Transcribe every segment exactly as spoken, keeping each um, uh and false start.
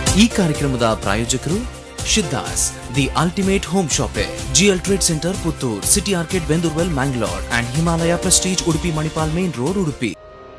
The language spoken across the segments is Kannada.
ಈ ಕಾರ್ಯಕ್ರಮದ ಪ್ರಾಯೋಜಕರು Siddhas the ultimate home shopping, GL trade centre Puttur, city orchid Bendoorwell Mangalore and Himalaya prestige Udupi Manipal main road Udupi.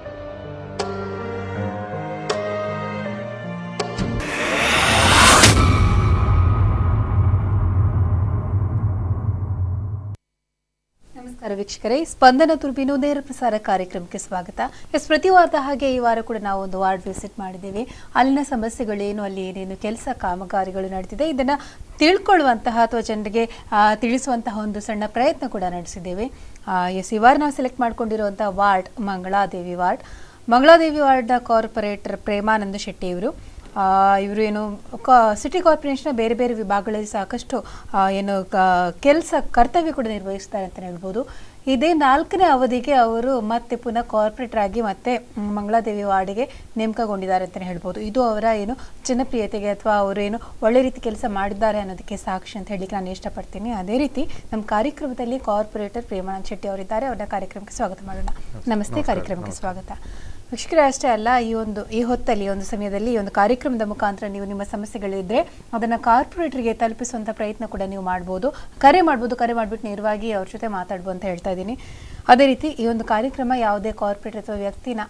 ನಮಸ್ಕಾರ ವೀಕ್ಷಕರೇ, ಸ್ಪಂದನ ತುರ್ಬಿನು ನೇರ ಪ್ರಸಾರ ಕಾರ್ಯಕ್ರಮಕ್ಕೆ ಸ್ವಾಗತ. ಎಸ್ ಪ್ರತಿ ವಾರದ ಹಾಗೆ ಈ ವಾರ ಕೂಡ ನಾವು ಒಂದು ವಾರ್ಡ್ ವಿಸಿಟ್ ಮಾಡಿದ್ದೀವಿ. ಅಲ್ಲಿನ ಸಮಸ್ಯೆಗಳೇನು, ಅಲ್ಲಿ ಏನೇನು ಕೆಲಸ ಕಾಮಗಾರಿಗಳು ನಡೆದಿದೆ ಇದನ್ನು ತಿಳ್ಕೊಳ್ಳುವಂತಹ ಅಥವಾ ಜನರಿಗೆ ತಿಳಿಸುವಂತಹ ಒಂದು ಸಣ್ಣ ಪ್ರಯತ್ನ ಕೂಡ ನಡೆಸಿದ್ದೇವೆ. ಎಸ್ ಈ ವಾರ ನಾವು ಸೆಲೆಕ್ಟ್ ಮಾಡ್ಕೊಂಡಿರುವಂಥ ವಾರ್ಡ್ ಮಂಗಳಾದೇವಿ ವಾರ್ಡ್. ಮಂಗಳಾದೇವಿ ವಾರ್ಡ್ನ ಕಾರ್ಪೊರೇಟರ್ ಪ್ರೇಮಾನಂದ ಶೆಟ್ಟಿ ಇವರು. ಇವರು ಏನು ಕಾ ಸಿಟಿ ಕಾರ್ಪೊರೇಷನ್ನ ಬೇರೆ ಬೇರೆ ವಿಭಾಗಗಳಲ್ಲಿ ಸಾಕಷ್ಟು ಏನು ಕೆಲಸ ಕರ್ತವ್ಯ ಕೂಡ ನಿರ್ವಹಿಸ್ತಾರೆ ಅಂತಲೇ ಹೇಳ್ಬೋದು. ಇದೇ ನಾಲ್ಕನೇ ಅವಧಿಗೆ ಅವರು ಮತ್ತೆ ಪುನಃ ಕಾರ್ಪೊರೇಟರ್ ಆಗಿ ಮತ್ತೆ ಮಂಗಳಾದೇವಿ ವಾರ್ಡಿಗೆ ನೇಮಕಗೊಂಡಿದ್ದಾರೆ ಅಂತಲೇ ಹೇಳ್ಬೋದು. ಇದು ಅವರ ಏನು ಜನಪ್ರಿಯತೆಗೆ ಅಥವಾ ಅವರು ಏನು ಒಳ್ಳೆ ರೀತಿ ಕೆಲಸ ಮಾಡಿದ್ದಾರೆ ಅನ್ನೋದಕ್ಕೆ ಸಾಕ್ಷಿ ಅಂತ ಹೇಳಲಿಕ್ಕೆ ನಾನು ಇಷ್ಟಪಡ್ತೀನಿ. ಅದೇ ರೀತಿ ನಮ್ಮ ಕಾರ್ಯಕ್ರಮದಲ್ಲಿ ಕಾರ್ಪೊರೇಟರ್ ಪ್ರೇಮಾನಂದ ಶೆಟ್ಟಿ ಅವರಿದ್ದಾರೆ. ಅವರ ಕಾರ್ಯಕ್ರಮಕ್ಕೆ ಸ್ವಾಗತ ಮಾಡೋಣ. ನಮಸ್ತೆ, ಕಾರ್ಯಕ್ರಮಕ್ಕೆ ಸ್ವಾಗತ. ವೀಕ್ಷಕರೇ ಅಷ್ಟೇ ಅಲ್ಲ, ಈ ಒಂದು ಈ ಹೊತ್ತಲ್ಲಿ ಒಂದು ಸಮಯದಲ್ಲಿ ಈ ಒಂದು ಕಾರ್ಯಕ್ರಮದ ಮುಖಾಂತರ ನೀವು ನಿಮ್ಮ ಸಮಸ್ಯೆಗಳಿದ್ರೆ ಅದನ್ನು ಕಾರ್ಪೊರೇಟರ್ಗೆ ತಲುಪಿಸುವಂಥ ಪ್ರಯತ್ನ ಕೂಡ ನೀವು ಮಾಡ್ಬೋದು. ಕರೆ ಮಾಡ್ಬೋದು, ಕರೆ ಮಾಡಿಬಿಟ್ಟು ನೇರವಾಗಿ ಅವ್ರ ಜೊತೆ ಮಾತಾಡ್ಬೋದು ಅಂತ ಹೇಳ್ತಾ ಇದ್ದೀನಿ. ಅದೇ ರೀತಿ ಈ ಒಂದು ಕಾರ್ಯಕ್ರಮ ಯಾವುದೇ ಕಾರ್ಪೊರೇಟರ್ ಅಥವಾ ವ್ಯಕ್ತಿನ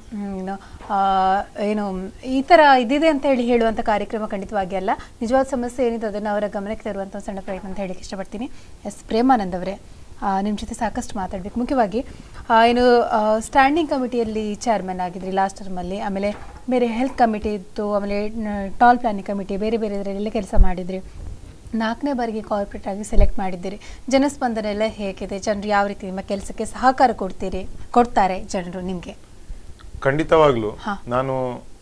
ಏನು ಈ ಥರ ಇದಿದೆ ಅಂತ ಹೇಳಿ ಹೇಳುವಂಥ ಕಾರ್ಯಕ್ರಮ ಖಂಡಿತವಾಗಿ ಅಲ್ಲ. ನಿಜವಾದ ಸಮಸ್ಯೆ ಏನಿದೆ ಅದನ್ನು ಅವರ ಗಮನಕ್ಕೆ ತರುವಂಥ ಸಣ್ಣ ಪ್ರಯತ್ನ ಅಂತ ಹೇಳಿಕ್ಕೆ ಇಷ್ಟಪಡ್ತೀನಿ. ಎಸ್ ಪ್ರೇಮಾನಂದ್ ಅವರೇ, ನಿಮ್ಮ ಜೊತೆ ಸಾಕಷ್ಟು ಮಾತಾಡಬೇಕು. ಮುಖ್ಯವಾಗಿ ಏನು ಸ್ಟ್ಯಾಂಡಿಂಗ್ ಕಮಿಟಿಯಲ್ಲಿ ಚೇರ್ಮನ್ ಆಗಿದ್ರಿ ಲಾಸ್ಟ್ ಟರ್ಮಲ್ಲಿ, ಆಮೇಲೆ ಬೇರೆ ಹೆಲ್ತ್ ಕಮಿಟಿ ಇತ್ತು, ಆಮೇಲೆ ಟಾಲ್ ಪ್ಲಾನಿಂಗ್ ಕಮಿಟಿ, ಬೇರೆ ಬೇರೆ ಇದರಲ್ಲೆಲ್ಲ ಕೆಲಸ ಮಾಡಿದ್ರಿ. ನಾಲ್ಕನೇ ಬಾರಿಗೆ ಕಾರ್ಪೊರೇಟ್ ಆಗಿ ಸೆಲೆಕ್ಟ್ ಮಾಡಿದ್ದೀರಿ. ಜನಸ್ಪಂದನ ಎಲ್ಲ ಹೇಗಿದೆ? ಜನರು ಯಾವ ರೀತಿ ನಿಮ್ಮ ಕೆಲಸಕ್ಕೆ ಸಹಕಾರ ಕೊಡ್ತೀರಿ ಕೊಡ್ತಾರೆ ಜನರು ನಿಮಗೆ? ಖಂಡಿತವಾಗ್ಲೂ ನಾನು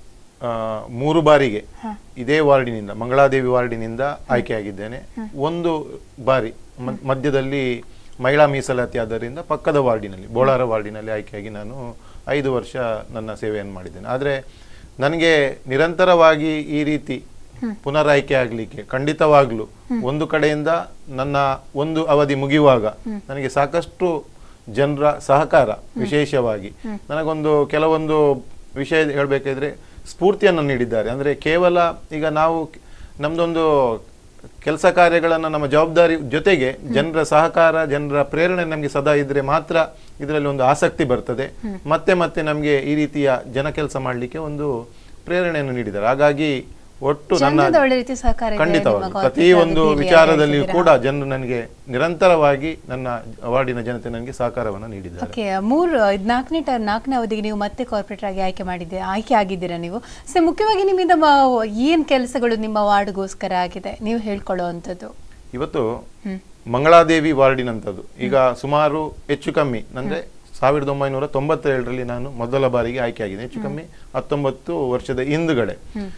ಮೂರು ಬಾರಿಗೆ ಇದೇ ವಾರ್ಡಿನಿಂದ, ಮಂಗಳಾದೇವಿ ವಾರ್ಡಿನಿಂದ ಆಯ್ಕೆಯಾಗಿದ್ದೇನೆ. ಒಂದು ಬಾರಿ ಮಧ್ಯದಲ್ಲಿ ಮಹಿಳಾ ಮೀಸಲಾತಿ ಆದ್ದರಿಂದ ಪಕ್ಕದ ವಾರ್ಡಿನಲ್ಲಿ, ಬೋಳಾರ ವಾರ್ಡಿನಲ್ಲಿ ಆಯ್ಕೆಯಾಗಿ ನಾನು ಐದು ವರ್ಷ ನನ್ನ ಸೇವೆಯನ್ನು ಮಾಡಿದ್ದೇನೆ. ಆದರೆ ನನಗೆ ನಿರಂತರವಾಗಿ ಈ ರೀತಿ ಪುನರಾಯ್ಕೆ ಆಗಲಿಕ್ಕೆ ಖಂಡಿತವಾಗ್ಲೂ ಒಂದು ಕಡೆಯಿಂದ ನನ್ನ ಒಂದು ಅವಧಿ ಮುಗಿಯುವಾಗ ನನಗೆ ಸಾಕಷ್ಟು ಜನರ ಸಹಕಾರ, ವಿಶೇಷವಾಗಿ ನನಗೊಂದು ಕೆಲವೊಂದು ವಿಷಯ ಹೇಳಬೇಕಾದ್ರೆ ಸ್ಫೂರ್ತಿಯನ್ನು ನೀಡಿದ್ದಾರೆ. ಅಂದರೆ ಕೇವಲ ಈಗ ನಾವು ನಮ್ಮದೊಂದು ಕೆಲಸ ಕಾರ್ಯಗಳನ್ನು ನಮ್ಮ ಜವಾಬ್ದಾರಿ ಜೊತೆಗೆ ಜನರ ಸಹಕಾರ, ಜನರ ಪ್ರೇರಣೆ ನಮಗೆ ಸದಾ ಇದ್ರೆ ಮಾತ್ರ ಇದರಲ್ಲಿ ಒಂದು ಆಸಕ್ತಿ ಬರ್ತದೆ. ಮತ್ತೆ ಮತ್ತೆ ನಮಗೆ ಈ ರೀತಿಯ ಜನ ಕೆಲಸ ಮಾಡಲಿಕ್ಕೆ ಒಂದು ಪ್ರೇರಣೆಯನ್ನು ನೀಡಿದ್ದಾರೆ. ಹಾಗಾಗಿ ಒಟ್ಟು ನನ್ನ ಖಂಡಿತವಾಗಿ ಪ್ರತಿ ಒಂದು ವಿಚಾರದಲ್ಲಿಯೂ ಕೂಡ ಜನರು ನನಗೆ ನಿರಂತರವಾಗಿ ನನ್ನ ವಾರ್ಡಿನ ಜನತೆ ನನಗೆ ಸಹಕಾರವನ್ನು ನೀಡಿದ್ದಾರೆ. ಮೂರು ನಾಲ್ಕನೇ ಟರ್ ನಾಲ್ಕನೇ ಅವಧಿಗೆ ನೀವು ಮತ್ತೆ ಕಾರ್ಪೊರೇಟರ್ ಆಗಿ ಆಯ್ಕೆ ಮಾಡಿದ್ದೆ ಆಯ್ಕೆ ಆಗಿದ್ದೀರಾ ನೀವು. ಸೊ ಮುಖ್ಯವಾಗಿ ನಿಮ್ಮಿಂದ ಏನ್ ಕೆಲಸಗಳು ನಿಮ್ಮ ವಾರ್ಡ್ಗೋಸ್ಕರ ಆಗಿದೆ ನೀವು ಹೇಳ್ಕೊಳ್ಳುವಂಥದ್ದು? ಇವತ್ತು ಮಂಗಳಾದೇವಿ ವಾರ್ಡಿನಂಥದ್ದು ಈಗ ಸುಮಾರು ಹೆಚ್ಚು ಕಮ್ಮಿ ಅಂದ್ರೆ ಸಾವಿರದ ಒಂಬೈನೂರ ತೊಂಬತ್ತೇಳರಲ್ಲಿ ನಾನು ಮೊದಲ ಬಾರಿಗೆ ಆಯ್ಕೆಯಾಗಿದೆ. ಹೆಚ್ಚು ಕಮ್ಮಿ ಹತ್ತೊಂಬತ್ತು ವರ್ಷದ ಹಿಂದುಗಡೆ.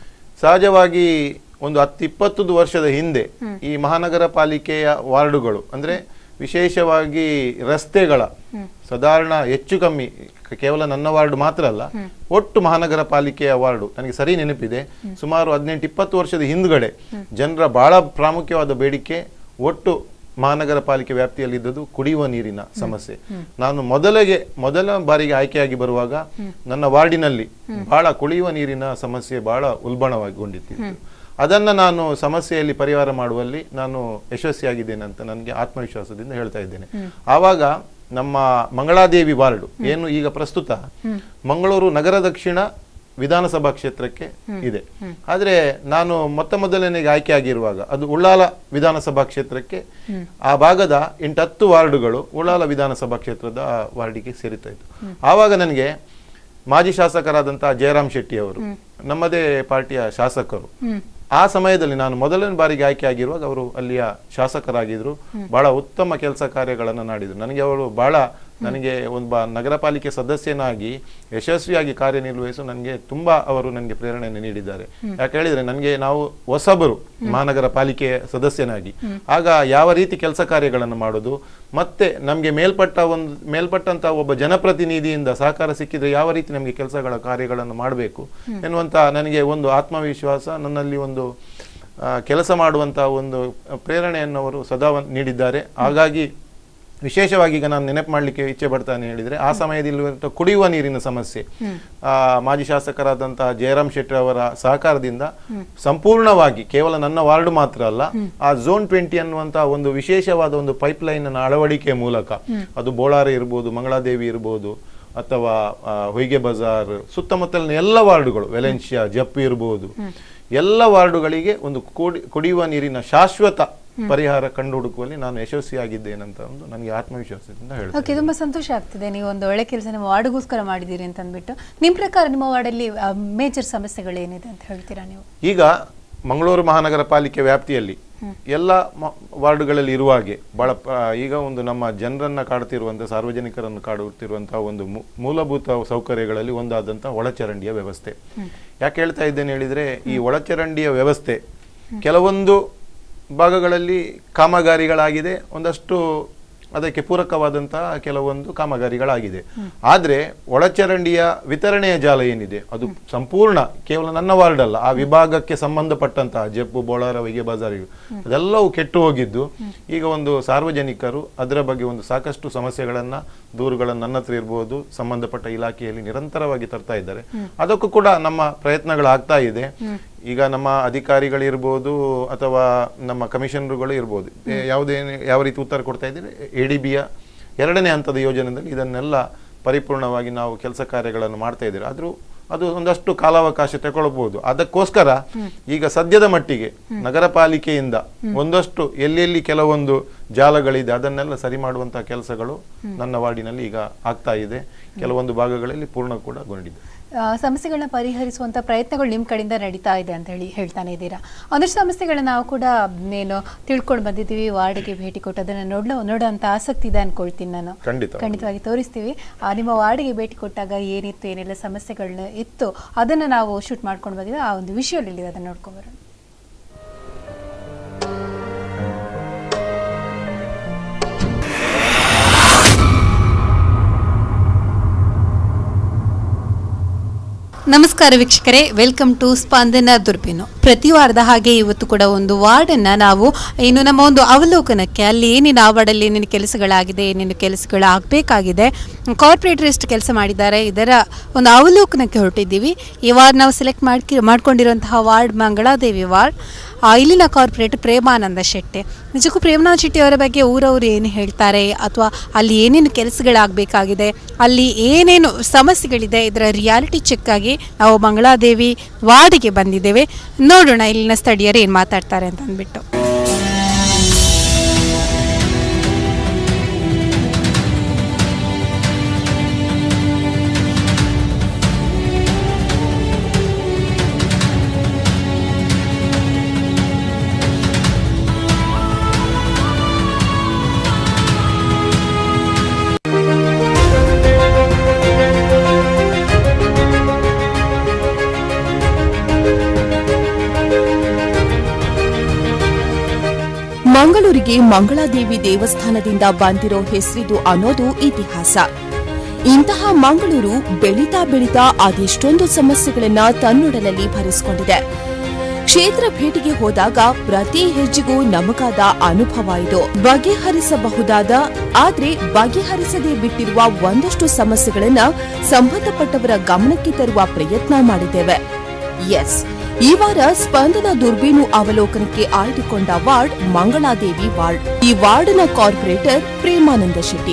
ಸಹಜವಾಗಿ ಒಂದು ಹತ್ತು ಇಪ್ಪತ್ತು ವರ್ಷದ ಹಿಂದೆ ಈ ಮಹಾನಗರ ಪಾಲಿಕೆಯ ವಾರ್ಡುಗಳು ಅಂದ್ರೆ ವಿಶೇಷವಾಗಿ ರಸ್ತೆಗಳ ಸಾಧಾರಣ ಹೆಚ್ಚು ಕಮ್ಮಿ, ಕೇವಲ ನನ್ನ ವಾರ್ಡ್ ಮಾತ್ರ ಅಲ್ಲ, ಒಟ್ಟು ಮಹಾನಗರ ಪಾಲಿಕೆಯ ವಾರ್ಡು ನನಗೆ ಸರಿ ನೆನಪಿದೆ, ಸುಮಾರು ಹದಿನೆಂಟು ಇಪ್ಪತ್ತು ವರ್ಷದ ಹಿಂದ್ಗಡೆ ಜನರ ಬಹಳ ಪ್ರಾಮುಖ್ಯವಾದ ಬೇಡಿಕೆ ಒಟ್ಟು ಮಹಾನಗರ ಪಾಲಿಕೆ ವ್ಯಾಪ್ತಿಯಲ್ಲಿದ್ದದ್ದು ಕುಡಿಯುವ ನೀರಿನ ಸಮಸ್ಯೆ. ನಾನು ಮೊದಲಿಗೆ ಮೊದಲ ಬಾರಿಗೆ ಆಯ್ಕೆಯಾಗಿ ಬರುವಾಗ ನನ್ನ ವಾರ್ಡಿನಲ್ಲಿ ಬಹಳ ಕುಡಿಯುವ ನೀರಿನ ಸಮಸ್ಯೆ ಬಹಳ ಉಲ್ಬಣವಾಗಿಕೊಂಡಿತ್ತು. ಅದನ್ನ ನಾನು ಸಮಸ್ಯೆಯಲ್ಲಿ ಪರಿಹಾರ ಮಾಡುವಲ್ಲಿ ನಾನು ಯಶಸ್ವಿಯಾಗಿದ್ದೇನೆ ಅಂತ ನನಗೆ ಆತ್ಮವಿಶ್ವಾಸದಿಂದ ಹೇಳ್ತಾ ಇದ್ದೇನೆ. ಆವಾಗ ನಮ್ಮ ಮಂಗಳಾದೇವಿ ವಾರ್ಡು ಏನು ಈಗ ಪ್ರಸ್ತುತ ಮಂಗಳೂರು ನಗರ ದಕ್ಷಿಣ ವಿಧಾನಸಭಾ ಕ್ಷೇತ್ರಕ್ಕೆ ಇದೆ. ಆದ್ರೆ ನಾನು ಮೊತ್ತ ಮೊದಲನೆಗೆ ಆಯ್ಕೆ ಆಗಿರುವಾಗ ಅದು ಉಳ್ಳಾಲ ವಿಧಾನಸಭಾ ಕ್ಷೇತ್ರಕ್ಕೆ, ಆ ಭಾಗದ ಎಂಟತ್ತು ವಾರ್ಡುಗಳು ಉಳ್ಳಾಲ ವಿಧಾನಸಭಾ ಕ್ಷೇತ್ರದ ವಾರ್ಡಿಗೆ ಸೇರಿತಾ ಇತ್ತು. ಆವಾಗ ನನಗೆ ಮಾಜಿ ಶಾಸಕರಾದಂತಹ ಜಯರಾಮ್ ಶೆಟ್ಟಿ ಅವರು, ನಮ್ಮದೇ ಪಾರ್ಟಿಯ ಶಾಸಕರು, ಆ ಸಮಯದಲ್ಲಿ ನಾನು ಮೊದಲನೇ ಬಾರಿಗೆ ಆಯ್ಕೆ ಆಗಿರುವಾಗ ಅವರು ಅಲ್ಲಿಯ ಶಾಸಕರಾಗಿದ್ರು. ಬಹಳ ಉತ್ತಮ ಕೆಲಸ ಕಾರ್ಯಗಳನ್ನು ಮಾಡಿದ್ರು. ನನಗೆ ಅವರು ಬಹಳ ನನಗೆ ಒಬ್ಬ ನಗರ ಪಾಲಿಕೆ ಸದಸ್ಯನಾಗಿ ಯಶಸ್ವಿಯಾಗಿ ಕಾರ್ಯನಿರ್ವಹಿಸಲು ನನಗೆ ತುಂಬಾ ಅವರು ನನಗೆ ಪ್ರೇರಣೆಯನ್ನು ನೀಡಿದ್ದಾರೆ. ಯಾಕೆ ಹೇಳಿದ್ರೆ ನನಗೆ ನಾವು ಹೊಸಬರು ಮಹಾನಗರ ಪಾಲಿಕೆ ಸದಸ್ಯನಾಗಿ, ಆಗ ಯಾವ ರೀತಿ ಕೆಲಸ ಕಾರ್ಯಗಳನ್ನು ಮಾಡೋದು, ಮತ್ತೆ ನಮಗೆ ಮೇಲ್ಪಟ್ಟ ಒಂದು ಮೇಲ್ಪಟ್ಟಂತ ಒಬ್ಬ ಜನಪ್ರತಿನಿಧಿಯಿಂದ ಸಹಕಾರ ಸಿಕ್ಕಿದ್ರೆ ಯಾವ ರೀತಿ ನಮಗೆ ಕೆಲಸಗಳ ಕಾರ್ಯಗಳನ್ನು ಮಾಡಬೇಕು ಎನ್ನುವಂತ ನನಗೆ ಒಂದು ಆತ್ಮವಿಶ್ವಾಸ, ನನ್ನಲ್ಲಿ ಒಂದು ಕೆಲಸ ಮಾಡುವಂತಹ ಒಂದು ಪ್ರೇರಣೆಯನ್ನು ಅವರು ಸದಾ ನೀಡಿದ್ದಾರೆ. ಹಾಗಾಗಿ ವಿಶೇಷವಾಗಿ ಈಗ ನಾನು ನೆನಪು ಮಾಡಲಿಕ್ಕೆ ಇಚ್ಛೆ ಪಡ್ತಾನೆ ಹೇಳಿದರೆ ಆ ಸಮಯದಲ್ಲಿ ಕುಡಿಯುವ ನೀರಿನ ಸಮಸ್ಯೆ ಆ ಮಾಜಿ ಶಾಸಕರಾದಂತಹ ಜಯರಾಮ್ ಶೆಟ್ಟಿ ಅವರ ಸಹಕಾರದಿಂದ ಸಂಪೂರ್ಣವಾಗಿ ಕೇವಲ ನನ್ನ ವಾರ್ಡ್ ಮಾತ್ರ ಅಲ್ಲ ಆ ಝೋನ್ ಟ್ವೆಂಟಿ ಅನ್ನುವಂತಹ ಒಂದು ವಿಶೇಷವಾದ ಒಂದು ಪೈಪ್ ಲೈನ್ ಅನ್ನು ಅಳವಡಿಕೆ ಮೂಲಕ ಅದು ಬೋಳಾರೆ ಇರ್ಬೋದು, ಮಂಗಳಾದೇವಿ ಇರ್ಬೋದು, ಅಥವಾ ಹೊಯ್ಗೆ ಬಜಾರ್ ಸುತ್ತಮುತ್ತಲಿನ ಎಲ್ಲ ವಾರ್ಡುಗಳು, ವೆಲೆನ್ಶಿಯಾ, ಜಪ್ಪು ಇರ್ಬೋದು, ಎಲ್ಲ ವಾರ್ಡುಗಳಿಗೆ ಒಂದು ಕುಡಿಯುವ ನೀರಿನ ಶಾಶ್ವತ ಪರಿಹಾರ ಕಂಡು ಹುಡುಕುವಲ್ಲಿ ನಾನು ಯಶಸ್ವಿಯಾಗಿದ್ದೇನಂತ ಒಂದು ನನಗೆ ಆತ್ಮವಿಶ್ವಾಸದಿಂದ ಹೇಳ್ತೀನಿ. ಓಕೆ, ತುಂಬಾ ಸಂತೋಷ ಆಗ್ತಿದೆ. ನೀವು ಒಂದು ಒಳ್ಳೆ ಕೆಲಸ ನಿಮ್ಮ ವಾರ್ಡ್ಗೋಸ್ಕರ ಮಾಡಿದ್ದೀರಿ ಅಂತ ಅಂದ್ಬಿಟ್ಟು. ನಿಮ್ಮ ಪ್ರಕಾರ ನಿಮ್ಮ ವಾರ್ಡಲ್ಲಿ ಮೇಜರ್ ಸಮಸ್ಯೆಗಳೇನಿದೆ ಅಂತ ಹೇಳ್ತೀರಾ ನೀವು? ಈಗ ಮಂಗಳೂರು ಮಹಾನಗರ ಪಾಲಿಕೆ ವ್ಯಾಪ್ತಿಯಲ್ಲಿ ಎಲ್ಲ ವಾರ್ಡ್ಗಳಲ್ಲಿ ಇರುವ ಹಾಗೆ ಬಹಳ ಈಗ ಒಂದು ನಮ್ಮ ಜನರನ್ನ ಕಾಡುತ್ತಿರುವಂತಹ, ಸಾರ್ವಜನಿಕರನ್ನು ಕಾಡುತ್ತಿರುವಂತಹ ಒಂದು ಮೂಲಭೂತ ಸೌಕರ್ಯಗಳಲ್ಲಿ ಒಂದಾದಂತಹ ಒಳಚರಂಡಿಯ ವ್ಯವಸ್ಥೆ. ಯಾಕೆ ಹೇಳ್ತಾ ಇದ್ದೇನೆ ಹೇಳಿದ್ರೆ, ಈ ಒಳಚರಂಡಿಯ ವ್ಯವಸ್ಥೆ ಕೆಲವೊಂದು ಭಾಗಗಳಲ್ಲಿ ಕಾಮಗಾರಿಗಳಾಗಿದೆ, ಒಂದಷ್ಟು ಅದಕ್ಕೆ ಪೂರಕವಾದಂತಹ ಕೆಲವೊಂದು ಕಾಮಗಾರಿಗಳಾಗಿದೆ. ಆದ್ರೆ ಒಳಚರಂಡಿಯ ವಿತರಣೆಯ ಜಾಲ ಏನಿದೆ ಅದು ಸಂಪೂರ್ಣ ಕೇವಲ ನನ್ನ ವಾರ್ಡ್ ಅಲ್ಲ, ಆ ವಿಭಾಗಕ್ಕೆ ಸಂಬಂಧಪಟ್ಟಂತಹ ಜಪ್ಪು, ಬೋಳಾರ, ಹೊಯ್ಗೆ ಬಜಾರ್ ಅದೆಲ್ಲವೂ ಕೆಟ್ಟು ಹೋಗಿದ್ದು ಈಗ ಒಂದು ಸಾರ್ವಜನಿಕರು ಅದರ ಬಗ್ಗೆ ಒಂದು ಸಾಕಷ್ಟು ಸಮಸ್ಯೆಗಳನ್ನ, ದೂರುಗಳನ್ನು ನನ್ನ ಹತ್ರ ಇರ್ಬೋದು, ಸಂಬಂಧಪಟ್ಟ ಇಲಾಖೆಯಲ್ಲಿ ನಿರಂತರವಾಗಿ ತರ್ತಾ ಇದ್ದಾರೆ. ಅದಕ್ಕೂ ಕೂಡ ನಮ್ಮ ಪ್ರಯತ್ನಗಳಾಗ್ತಾ ಇದೆ. ಈಗ ನಮ್ಮ ಅಧಿಕಾರಿಗಳಿರ್ಬೋದು ಅಥವಾ ನಮ್ಮ ಕಮಿಷನರ್ಗಳು ಇರ್ಬೋದು, ಯಾವುದೇ ಯಾವ ರೀತಿ ಉತ್ತರ ಕೊಡ್ತಾ ಇದ್ದೀರಿ, ಎ ಡಿ ಬಿಯ ಎರಡನೇ ಹಂತದ ಯೋಜನೆಯಲ್ಲಿ ಇದನ್ನೆಲ್ಲ ಪರಿಪೂರ್ಣವಾಗಿ ನಾವು ಕೆಲಸ ಕಾರ್ಯಗಳನ್ನು ಮಾಡ್ತಾ ಇದ್ದೀವಿ. ಆದರೂ ಅದು ಒಂದಷ್ಟು ಕಾಲಾವಕಾಶ ತಗೊಳ್ಬಹುದು. ಅದಕ್ಕೋಸ್ಕರ ಈಗ ಸದ್ಯದ ಮಟ್ಟಿಗೆ ನಗರ ಪಾಲಿಕೆಯಿಂದ ಒಂದಷ್ಟು ಎಲ್ಲೆಲ್ಲಿ ಕೆಲವೊಂದು ಜಾಲಗಳಿದೆ ಅದನ್ನೆಲ್ಲ ಸರಿ ಮಾಡುವಂತಹ ಕೆಲಸಗಳು ನನ್ನ ವಾರ್ಡಿನಲ್ಲಿ ಈಗ ಆಗ್ತಾ ಇದೆ. ಕೆಲವೊಂದು ಭಾಗಗಳಲ್ಲಿ ಪೂರ್ಣ ಕೂಡ ಗೊಂಡಿದೆ. ಸಮಸ್ಯೆಗಳನ್ನ ಪರಿಹರಿಸುವಂತ ಪ್ರಯತ್ನಗಳು ನಿಮ್ಮ ಕಡೆಯಿಂದ ನಡೀತಾ ಇದೆ ಅಂತ ಹೇಳಿ ಹೇಳ್ತಾನೆ ಇದ್ದೀರಾ. ಒಂದಷ್ಟು ಸಮಸ್ಯೆಗಳನ್ನ ನಾವು ಕೂಡ ಏನು ತಿಳ್ಕೊಂಡು ಬಂದಿದ್ದೀವಿ, ವಾರ್ಡ್ಗೆ ಭೇಟಿ ಕೊಟ್ಟು ಅದನ್ನ ನೋಡೋ ನೋಡೋಂಥ ಆಸಕ್ತಿ ಇದೆ ಅನ್ಕೊಳ್ತೀನಿ ನಾನು. ಖಂಡಿತವಾಗಿ ತೋರಿಸ್ತೀವಿ. ನಿಮ್ಮ ವಾರ್ಡ್ಗೆ ಭೇಟಿ ಕೊಟ್ಟಾಗ ಏನಿತ್ತು, ಏನೆಲ್ಲ ಸಮಸ್ಯೆಗಳನ್ನ ಇತ್ತು ಅದನ್ನ ನಾವು ಶೂಟ್ ಮಾಡ್ಕೊಂಡು ಬಂದಿದ್ದೀವಿ. ಆ ಒಂದು ವಿಷುವಲ್ ಇಲ್ಲಿ ಅದನ್ನ ನೋಡ್ಕೊಂಡು ಬರೋಣ. ನಮಸ್ಕಾರ ವೀಕ್ಷಕರೇ, ವೆಲ್ಕಮ್ ಟು ಸ್ಪಂದನ ದುರ್ಬಿನು. ಪ್ರತಿ ವಾರದ ಹಾಗೆ ಇವತ್ತು ಕೂಡ ಒಂದು ವಾರ್ಡನ್ನು ನಾವು ಏನು ನಮ್ಮ ಒಂದು ಅವಲೋಕನಕ್ಕೆ, ಅಲ್ಲಿ ಏನೇನು ಆ ವಾರ್ಡಲ್ಲಿ ಏನೇನು ಕೆಲಸಗಳಾಗಿದೆ, ಏನೇನು ಕೆಲಸಗಳಾಗಬೇಕಾಗಿದೆ, ಕಾರ್ಪೊರೇಟರ್ ಎಷ್ಟು ಕೆಲಸ ಮಾಡಿದ್ದಾರೆ, ಇದರ ಒಂದು ಅವಲೋಕನಕ್ಕೆ ಹೊರಟಿದ್ದೀವಿ. ಈ ವಾರ್ಡ್ ನಾವು ಸೆಲೆಕ್ಟ್ ಮಾಡ್ಕಿ ಮಾಡ್ಕೊಂಡಿರುವಂತಹ ವಾರ್ಡ್ ಮಂಗಳಾದೇವಿ ವಾರ್ಡ್. ಇಲ್ಲಿನ ಕಾರ್ಪೊರೇಟರ್ ಪ್ರೇಮಾನಂದ ಶೆಟ್ಟಿ. ನಿಜಕ್ಕೂ ಪ್ರೇಮಾನಂದ ಶೆಟ್ಟಿ ಅವರ ಬಗ್ಗೆ ಊರವರು ಏನು ಹೇಳ್ತಾರೆ, ಅಥವಾ ಅಲ್ಲಿ ಏನೇನು ಕೆಲಸಗಳಾಗಬೇಕಾಗಿದೆ, ಅಲ್ಲಿ ಏನೇನು ಸಮಸ್ಯೆಗಳಿದೆ, ಇದರ ರಿಯಾಲಿಟಿ ಚೆಕ್ ಆಗಿ ನಾವು ಮಂಗಳಾದೇವಿ ವಾರ್ಡಿಗೆ ಬಂದಿದ್ದೇವೆ. ನೋಡೋಣ ಇಲ್ಲಿನ ಸ್ಥಳೀಯರು ಏನು ಮಾತಾಡ್ತಾರೆ ಅಂತ ಅಂದ್ಬಿಟ್ಟು. ಮಂಗಳೂರಿಗೆ ಮಂಗಳಾದೇವಿ ದೇವಸ್ಥಾನದಿಂದ ಬಂದಿರೋ ಹೆಸರಿದು ಅನ್ನೋದು ಇತಿಹಾಸ. ಇಂತಹ ಮಂಗಳೂರು ಬೆಳೀತಾ ಬೆಳೀತಾ ಅದೆಷ್ಟೊಂದು ಸಮಸ್ಯೆಗಳನ್ನ ತನ್ನೊಡಲಲ್ಲಿ ಭರಿಸಿಕೊಂಡಿದೆ. ಕ್ಷೇತ್ರ ಭೇಟಿಗೆ ಹೋದಾಗ ಪ್ರತಿ ಹೆಜ್ಜೆಗೂ ನಮಗಾದ ಅನುಭವ ಇದು. ಬಗೆಹರಿಸಬಹುದಾದ ಆದ್ರೆ ಬಗೆಹರಿಸದೆ ಬಿಟ್ಟಿರುವ ಒಂದಷ್ಟು ಸಮಸ್ಯೆಗಳನ್ನ ಸಂಬಂಧಪಟ್ಟವರ ಗಮನಕ್ಕೆ ತರುವ ಪ್ರಯತ್ನ ಮಾಡಿದ್ದೇವೆ. ಎಸ್, ಈ ವಾರ ಸ್ಪಂದನ ದುರ್ಬೀನು ಅವಲೋಕನಕ್ಕೆ ಆಯ್ದುಕೊಂಡ ವಾರ್ಡ್ ಮಂಗಳಾದೇವಿ ವಾರ್ಡ್. ಈ ವಾರ್ಡ್ನ ಕಾರ್ಪೊರೇಟರ್ ಪ್ರೇಮಾನಂದ ಶೆಟ್ಟಿ.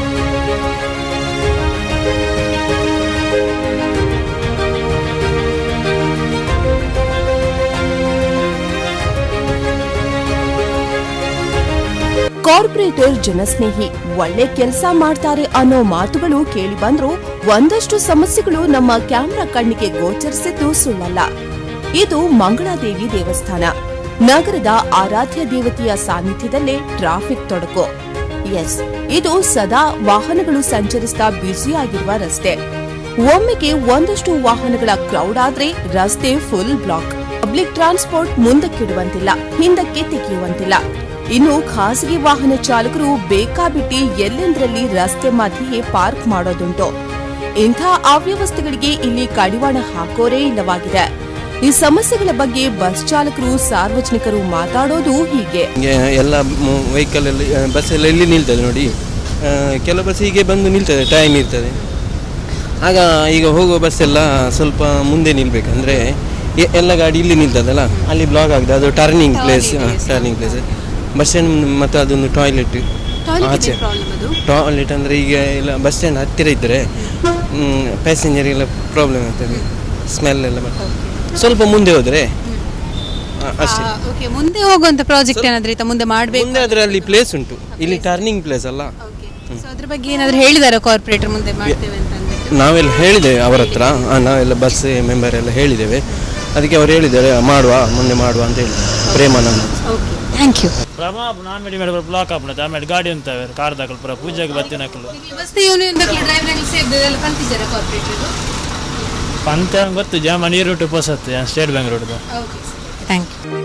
ಕಾರ್ಪೊರೇಟರ್ ಜನಸ್ನೇಹಿ, ಒಳ್ಳೆ ಕೆಲಸ ಮಾಡ್ತಾರೆ ಅನ್ನೋ ಮಾತುಗಳು ಕೇಳಿ ಬಂದ್ರು ಒಂದಷ್ಟು ಸಮಸ್ಯೆಗಳು ನಮ್ಮ ಕ್ಯಾಮೆರಾ ಕಣ್ಣಿಗೆ ಗೋಚರಿಸಿದ್ದು ಸುಳ್ಳಲ್ಲ. ಇದು ಮಂಗಳಾದೇವಿ ದೇವಸ್ಥಾನ. ನಗರದ ಆರಾಧ್ಯ ದೇವತೆಯ ಸಾನ್ನಿಧ್ಯದಲ್ಲೇ ಟ್ರಾಫಿಕ್ ತೊಡಕು. ಎಸ್, ಇದು ಸದಾ ವಾಹನಗಳು ಸಂಚರಿಸ್ತಾ ಬ್ಯುಸಿಯಾಗಿರುವ ರಸ್ತೆ. ಒಮ್ಮೆಗೆ ಒಂದಷ್ಟು ವಾಹನಗಳ ಕ್ರೌಡ್ ಆದ್ರೆ ರಸ್ತೆ ಫುಲ್ ಬ್ಲಾಕ್. ಪಬ್ಲಿಕ್ ಟ್ರಾನ್ಸ್ಪೋರ್ಟ್ ಮುಂದಕ್ಕಿಡುವಂತಿಲ್ಲ, ಹಿಂದಕ್ಕೆ ತೆಗೆಯುವಂತಿಲ್ಲ. ಇನ್ನು ಖಾಸಗಿ ವಾಹನ ಚಾಲಕರು ಬೇಕಾಬಿಟ್ಟಿ ಎಲ್ಲೆಂದರಲ್ಲಿ ರಸ್ತೆ ಮಧ್ಯೆಯೇ ಪಾರ್ಕ್ ಮಾಡೋದುಂಟು. ಇಂಥ ಅವ್ಯವಸ್ಥೆಗಳಿಗೆ ಇಲ್ಲಿ ಕಡಿವಾಣ ಹಾಕೋರೇ ಇಲ್ಲವಾಗಿದೆ. ಈ ಸಮಸ್ಯೆಗಳ ಬಗ್ಗೆ ಬಸ್ ಚಾಲಕರು, ಸಾರ್ವಜನಿಕರು ಮಾತಾಡೋದು ಹೀಗೆ. ಎಲ್ಲ ವೆಹಿಕಲ್ ಬಸ್ ಎಲ್ಲ ಎಲ್ಲಿ ನಿಲ್ತದೆ ನೋಡಿ, ಕೆಲವು ಬಸ್ ಹೀಗೆ ಬಂದು ನಿಲ್ತದೆ, ಟೈಮ್ ಇರ್ತದೆ. ಆಗ ಈಗ ಹೋಗುವ ಬಸ್ ಎಲ್ಲ ಸ್ವಲ್ಪ ಮುಂದೆ ನಿಲ್ಬೇಕು, ಅಂದರೆ ಎಲ್ಲ ಗಾಡಿ ಇಲ್ಲಿ ನಿಲ್ತದಲ್ಲ, ಅಲ್ಲಿ ಬ್ಲಾಕ್ ಆಗಿದೆ. ಅದು turning place, turning place bus stand ಮತ್ತು ಅದೊಂದು ಟಾಯ್ಲೆಟ್ ಆಚೆ. ಟಾಯ್ಲೆಟ್ ಅಂದರೆ ಈಗ ಎಲ್ಲ ಬಸ್ ಸ್ಟ್ಯಾಂಡ್ ಹತ್ತಿರ ಇದ್ದರೆ ಪ್ಯಾಸೆಂಜರಿಗೆಲ್ಲ ಪ್ರಾಬ್ಲಮ್ ಆಗ್ತದೆ, ಸ್ಮೆಲ್ ಎಲ್ಲ ಬರ್ತದೆ. ಸ್ವಲ್ಪ ಮುಂದೆ ಹೋದರೆ ಅಷ್ಟೇ. ಮುಂದೆ ಹೋಗುವಂತ ಪ್ರಾಜೆಕ್ಟ್ ಏನಾದ್ರೂ ಇತ್ತ ಮುಂದೆ ಮಾಡಬೇಕು? ಮುಂದೆ ಅದರಲ್ಲಿ ಪ್ಲೇಸ್ ಉಂಟು, ಇಲ್ಲಿ ಟರ್ನಿಂಗ್ ಪ್ಲೇಸ್ ಅಲ್ಲ. ಅದ್ರ ಬಗ್ಗೆ ಏನಾದರೂ ಹೇಳಿದಾರೆ ಕಾರ್ಪೊರೇಟರ್ ಮುಂದೆ ಮಾಡ್ತೇವೆ ಅಂತ? ನಾವೆಲ್ಲ ಹೇಳಿದ್ದೇವೆ ಅವರ ಹತ್ರ, ನಾವೆಲ್ಲ ಬಸ್ ಮೆಂಬರ್ ಎಲ್ಲ ಹೇಳಿದ್ದೇವೆ. ಅದಕ್ಕೆ ಅವ್ರು ಹೇಳಿದ್ದಾರೆ ಮಾಡುವ, ಮುಂದೆ ಮಾಡುವ ಅಂತ ಹೇಳಿ. ಪ್ರೇಮಾನಂದ. Thank you. ಪ್ರಮಾ ನಾನ್ ಮೇಡಿ ಮೇಡ ಬ್ಲಾಕ್ ಆಗ್ಬಿಡುತ್ತೆ. ಆಮೇಲೆ ಗಾಡಿ ಅಂತ ಕಾರ್ ದಾಖಲು ಪೂರ ಪೂಜೆಗೆ ಬರ್ತೀನಿ ಹಾಕಲು ಬಸ್ತಿ ಯೂನಿಯನ್ ದಾಖಲು ಡ್ರೈವರ್ ಸೇರಿದ್ದೆಲ್ಲ ಕಲ್ತಿದ್ದಾರೆ ಕಾರ್ಪೊರೇಟರ್ ಪಂತ ಗೊತ್ತು ಜಾಮ ನೀರು ರೂಟ್ ಪೋಸತ್ತೆ state bank road. Okay, thank you.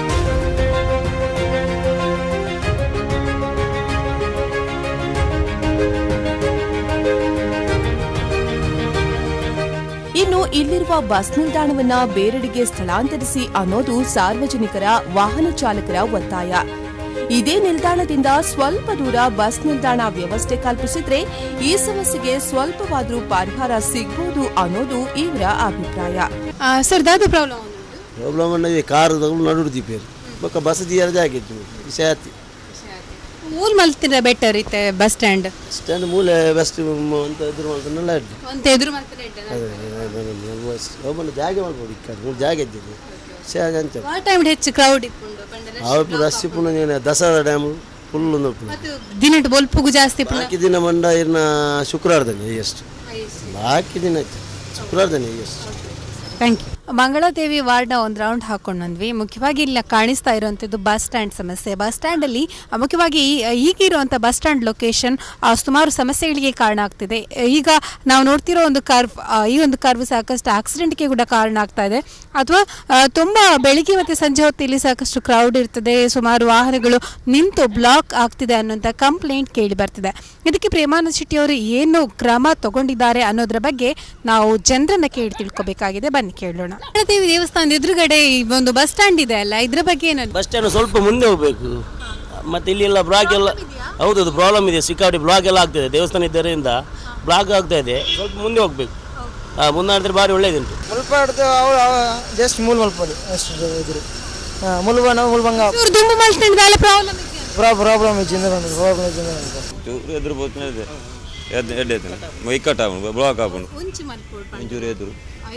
ಇನ್ನು ಇಲ್ಲಿರುವ ಬಸ್ ನಿಲ್ದಾಣವನ್ನ ಬೇರೆಡೆಗೆ ಸ್ಥಳಾಂತರಿಸಿ ಅನ್ನೋದು ಸಾರ್ವಜನಿಕರ ವಾಹನ ಚಾಲಕರ ಒತ್ತಾಯ. ಇದೇ ನಿಲ್ದಾಣದಿಂದ ಸ್ವಲ್ಪ ದೂರ ಬಸ್ ನಿಲ್ದಾಣ ವ್ಯವಸ್ಥೆ ಕಲ್ಪಿಸಿದ್ರೆ ಈ ಸಮಸ್ಯೆಗೆ ಸ್ವಲ್ಪವಾದರೂ ಪರಿಹಾರ ಸಿಗಬಹುದು ಅನ್ನೋದು ಇವರ ಅಭಿಪ್ರಾಯ. ಸರ್ ದಾದು ಪ್ರಾಬ್ಲಮ್ ಪ್ರಾಬ್ಲಮ್ ಅನ್ನೋದು ಕಾರು ತಗೊಂಡು ನಡುಡ್ತಿ ಪೇರು ಬೊಕ್ಕ ಬಸ್ ದಿಯರದೇ ಆಗಿತ್ತು ವಿಷಯತಿ ಮೂಲ್ ಮಲ್ತಿರ ಬೆಟರ್ ಇತ್ತೆ ಬಸ್ ಸ್ಟ್ಯಾಂಡ್ ಸ್ಟ್ಯಾಂಡ್ ಮೂಲೆ ಬೆಸ್ಟ್ ಅಂತ ಎದುರು ಮಾಡ್ತಾನಲ್ಲ ಅಡ್ಡಿ ಅಂತ ಎದುರು ಮಾಡ್ತಾರೆ ಅದೇ ಜಾಗ ಮಾಡ್ಬೋದು ಇಕ್ಕ ಮೂರು ಜಾಗ ಇದ್ದಿದ್ದು ಶಾಗ ಅಂತ ಆ ಟೈಮ್ ಹೆಚ್ಚು ಕ್ರೌಡ್ ಇಪ್ಪುಂಡು ಅವತ್ತು ರಶ್ ಪುಣ ದಸರಾ ಡ್ಯಾಮ್ ಫುಲ್ ಒಂದು ದಿನ ಬೊಲ್ಪುಗು ಜಾಸ್ತಿ ಬಾಕಿ ದಿನ ಮಂಡ ಇರ್ನ ಶುಕ್ರವಾರದಲ್ಲಿ ಎಷ್ಟು ಬಾಕಿ ದಿನ ಶುಕ್ರವಾರದಲ್ಲಿ ಎಷ್ಟು. Thank you. ಮಂಗಳಾದೇವಿ ವಾರ್ಡ್ನ ಒಂದು ರೌಂಡ್ ಹಾಕೊಂಡು ಬಂದ್ವಿ. ಮುಖ್ಯವಾಗಿ ಇಲ್ಲಿ ಕಾಣಿಸ್ತಾ ಇರುವಂಥದ್ದು ಬಸ್ ಸ್ಟ್ಯಾಂಡ್ ಸಮಸ್ಯೆ. ಬಸ್ ಸ್ಟ್ಯಾಂಡಲ್ಲಿ ಮುಖ್ಯವಾಗಿ ಈಗಿರುವಂಥ ಬಸ್ ಸ್ಟ್ಯಾಂಡ್ ಲೊಕೇಶನ್ ಸುಮಾರು ಸಮಸ್ಯೆಗಳಿಗೆ ಕಾರಣ ಆಗ್ತಿದೆ. ಈಗ ನಾವು ನೋಡ್ತಿರೋ ಒಂದು ಕರ್ವ್, ಈ ಒಂದು ಕರ್ವ್ ಸಾಕಷ್ಟು ಆಕ್ಸಿಡೆಂಟ್ಗೆ ಕೂಡ ಕಾರಣ ಆಗ್ತಾ ಇದೆ. ಅಥವಾ ತುಂಬ ಬೆಳಿಗ್ಗೆ ಮತ್ತು ಸಂಜೆ ಹೊತ್ತು ಇಲ್ಲಿ ಸಾಕಷ್ಟು ಕ್ರೌಡ್ ಇರ್ತದೆ, ಸುಮಾರು ವಾಹನಗಳು ನಿಂತು ಬ್ಲಾಕ್ ಆಗ್ತಿದೆ ಅನ್ನೋಂಥ ಕಂಪ್ಲೇಂಟ್ ಕೇಳಿ ಬರ್ತಿದೆ. ಇದಕ್ಕೆ ಪ್ರೇಮಾನಂದ ಶೆಟ್ಟಿ ಅವರು ಏನು ಕ್ರಮ ತಗೊಂಡಿದ್ದಾರೆ ಅನ್ನೋದ್ರ ಬಗ್ಗೆ ನಾವು ಜನರನ್ನ ಕೇಳಿ ತಿಳ್ಕೊಬೇಕಾಗಿದೆ. ಬನ್ನಿ ಕೇಳೋಣ. ಮಂಗಳಾದೇವಿ ದೇವಸ್ಥಾನದ ಎದುರುಗಡೆ ಒಂದು ಬಸ್ ಸ್ಟ್ಯಾಂಡ್ ಇದೆ ಅಲ್ಲ, ಇದ್ರ ಬಗ್ಗೆ ಏನು? ಬಸ್ ಸ್ಟ್ಯಾಂಡ್ ಸ್ವಲ್ಪ ಮುಂದೆ ಹೋಗ್ಬೇಕು, ಮತ್ತೆ ಇಲ್ಲಿ ಎಲ್ಲ ಬ್ಲಾಕ್ ಎಲ್ಲ ಹೌದು ಪ್ರಾಬ್ಲಮ್ ಇದೆ, ಸಿಕ್ಕಾಪಟ್ಟೆ ಬ್ಲಾಕ್ ಎಲ್ಲ ಆಗ್ತದೆ. ದೇವಸ್ಥಾನ ಇದರಿಂದ ಬ್ಲಾಕ್ ಆಗ್ತಾ ಇದೆ, ಸ್ವಲ್ಪ ಮುಂದೆ ಹೋಗ್ಬೇಕು. ಮುಂದಾಡಿದ್ರೆ ಭಾರಿ ಒಳ್ಳೇದುಂಟು. ಮುಲ್ಪಾಡ್ದು ಜಸ್ಟ್ ಮೂಲ ಮಲ್ಪಡಿ ಅಷ್ಟು ಎದುರು ಮುಲ್ಬಣ ಮುಲ್ಬಂಗ ಪ್ರಾಬ್ಲಮ್ ಪ್ರಾಬ್ಲಮ್ ಪ್ರಾಬ್ಲಮ್ ಎದುರು ಬೋತ್ನೆ ಇದೆ ಎಡ್ಡೆ ಇಕ್ಕಟ್ಟ ಆಪುಂಡು ಬ್ಲಾಕ್ ಆಪುಂಡು ಇಂಚೂರು ಎದುರು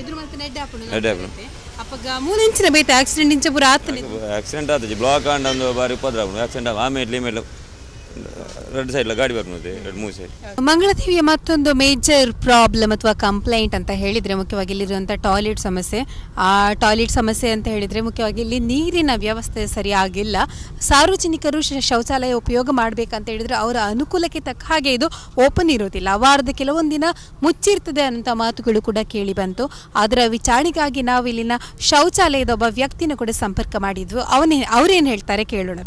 ಆಕ್ಸಿಡೆಂಟ್ ಆತಜಿ ಬ್ಲಾಕ್ ಆಂಡ ಒಂದು ಬಾರಿ ಉಪದ್ರ ಆಪುಂಡು ಆಕ್ಸಿಡೆಂಟ್ ಆಮೇಲೆ ಮೇಲೆ ರೆಡ್ ಸೈಡ್ ಗಾಡಿ ಬರ್ನೋದೆ ಎರಡು ಮೂರು ಸೈಡ್. ಮಂಗಳಾದೇವಿಯ ಮತ್ತೊಂದು ಮೇಜರ್ ಪ್ರಾಬ್ಲಮ್ ಅಥವಾ ಕಂಪ್ಲೇಂಟ್ ಅಂತ ಹೇಳಿದ್ರೆ ಮುಖ್ಯವಾಗಿ ಇಲ್ಲಿರುವಂಥ ಟಾಯ್ಲೆಟ್ ಸಮಸ್ಯೆ. ಆ ಟಾಯ್ಲೆಟ್ ಸಮಸ್ಯೆ ಅಂತ ಹೇಳಿದ್ರೆ ಮುಖ್ಯವಾಗಿ ಇಲ್ಲಿ ನೀರಿನ ವ್ಯವಸ್ಥೆ ಸರಿಯಾಗಿಲ್ಲ. ಸಾರ್ವಜನಿಕರು ಶೌಚಾಲಯ ಉಪಯೋಗ ಮಾಡಬೇಕಂತ ಹೇಳಿದ್ರೆ ಅವರ ಅನುಕೂಲಕ್ಕೆ ತಕ್ಕ ಹಾಗೆ ಇದು ಓಪನ್ ಇರೋದಿಲ್ಲ. ವಾರದ ಕೆಲವೊಂದು ದಿನ ಮುಚ್ಚಿರ್ತದೆ ಅನ್ನೋ ಮಾತುಗಳು ಕೂಡ ಕೇಳಿ ಬಂತು. ಅದರ ವಿಚಾರಣೆಗಾಗಿ ನಾವು ಇಲ್ಲಿನ ಶೌಚಾಲಯದ ಒಬ್ಬ ವ್ಯಕ್ತಿನ ಕೂಡ ಸಂಪರ್ಕ ಮಾಡಿದ್ವು. ಅವನೇ ಅವ್ರೇನು ಹೇಳ್ತಾರೆ ಕೇಳೋಣ.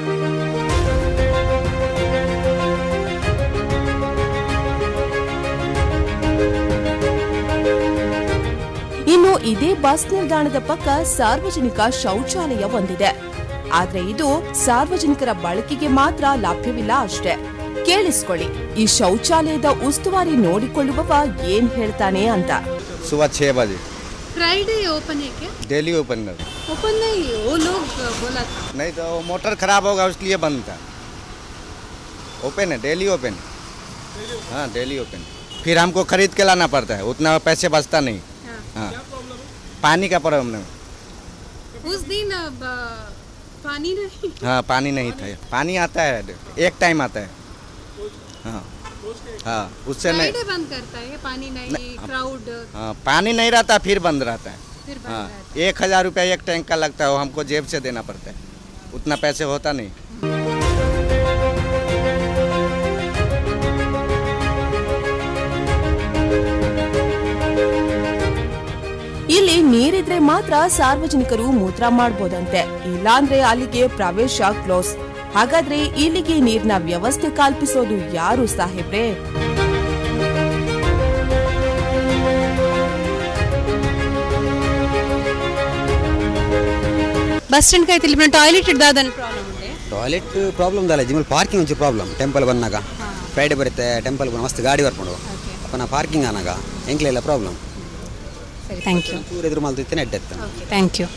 ಇನ್ನು ಇದೇ ಬಸ್ ನಿಲ್ದಾಣದ ಪಕ್ಕ ಸಾರ್ವಜನಿಕ ಶೌಚಾಲಯ ಒಂದಿದೆ. ಆದ್ರೆ ಇದು ಸಾರ್ವಜನಿಕರ ಬಳಕೆಗೆ ಮಾತ್ರ ಲಭ್ಯವಿಲ್ಲ ಅಷ್ಟೇ. ಕೇಳಿಸ್ಕೊಳ್ಳಿ, ಈ ಶೌಚಾಲಯದ ಉಸ್ತುವಾರಿ ನೋಡಿಕೊಳ್ಳುವವ ಏನ್ ಹೇಳ್ತಾನೆ ಅಂತ. सुबह छह बजे फ्राइडे ओपन है क्या? डेली ओपन है। ओपन नहीं, वो लोग बोला था। नहीं तो मोटर खराब होगा इसलिए बंद था। ओपन है, डेली ओपन। हाँ डेली ओपन। फिर हमको खरीद के लाना पड़ता है, उतना पैसे बचता नहीं। हाँ पानी का प्रॉब्लम है। उस दिन पानी नहीं। हाँ पानी नहीं था, पानी आता है एक टाइम आता है। हाँ हाँ उससे नहीं बंद करता है पानी नहीं, क्राउड। हाँ पानी नहीं रहता फिर बंद रहता है। फिर बंद हाँ रहता है। एक हजार रुपया एक टैंक का लगता है, वो हमको जेब से देना पड़ता है, उतना पैसे होता नहीं। ಇಲ್ಲಿ ನೀರಿದ್ರೆ ಮಾತ್ರ ಸಾರ್ವಜನಿಕರು ಮೂತ್ರ ಮಾಡಬಹುದಂತೆ, ಇಲ್ಲಾಂದ್ರೆ ಅಲ್ಲಿಗೆ ಪ್ರವೇಶ ಕ್ಲೋಸ್. ಹಾಗಾದ್ರೆ ಇಲ್ಲಿಗೆ ನೀರಿನ ವ್ಯವಸ್ಥೆ ಕಲ್ಪಿಸೋದು ಯಾರು ಸಾಹೇಬ್ರೆ? బస్ స్టాండ్ కి అయితే టాయిలెట్ ఇడ్దాదని ప్రాబ్లం ఉండే టాయిలెట్ ప్రాబ్లం దాలే జిమల్ పార్కింగ్ ఉంచి ప్రాబ్లం టెంపుల్ బన్నాక ಫ್ರೈಡೆ ಬರುತ್ತೆ ಟೆಂಪಲ್ ಮಸ್ತ್ ಗಾಡಿ ಬರ್ಕೊಂಡು ಅಪ್ಪನ ಪಾರ್ಕಿಂಗ್ ಆನಾಗ ಎಂಕ್ಲೆಲ್ಲ ಪ್ರಾಬ್ಲಮ್ ಸರಿ ಥ್ಯಾಂಕ್ ಯು ಚೂರು ಎದುರು ಮಲ್ತಿತ್ತೆ ನೆಡ್ಡೆತ್ತ ಥ್ಯಾಂಕ್ ಯು.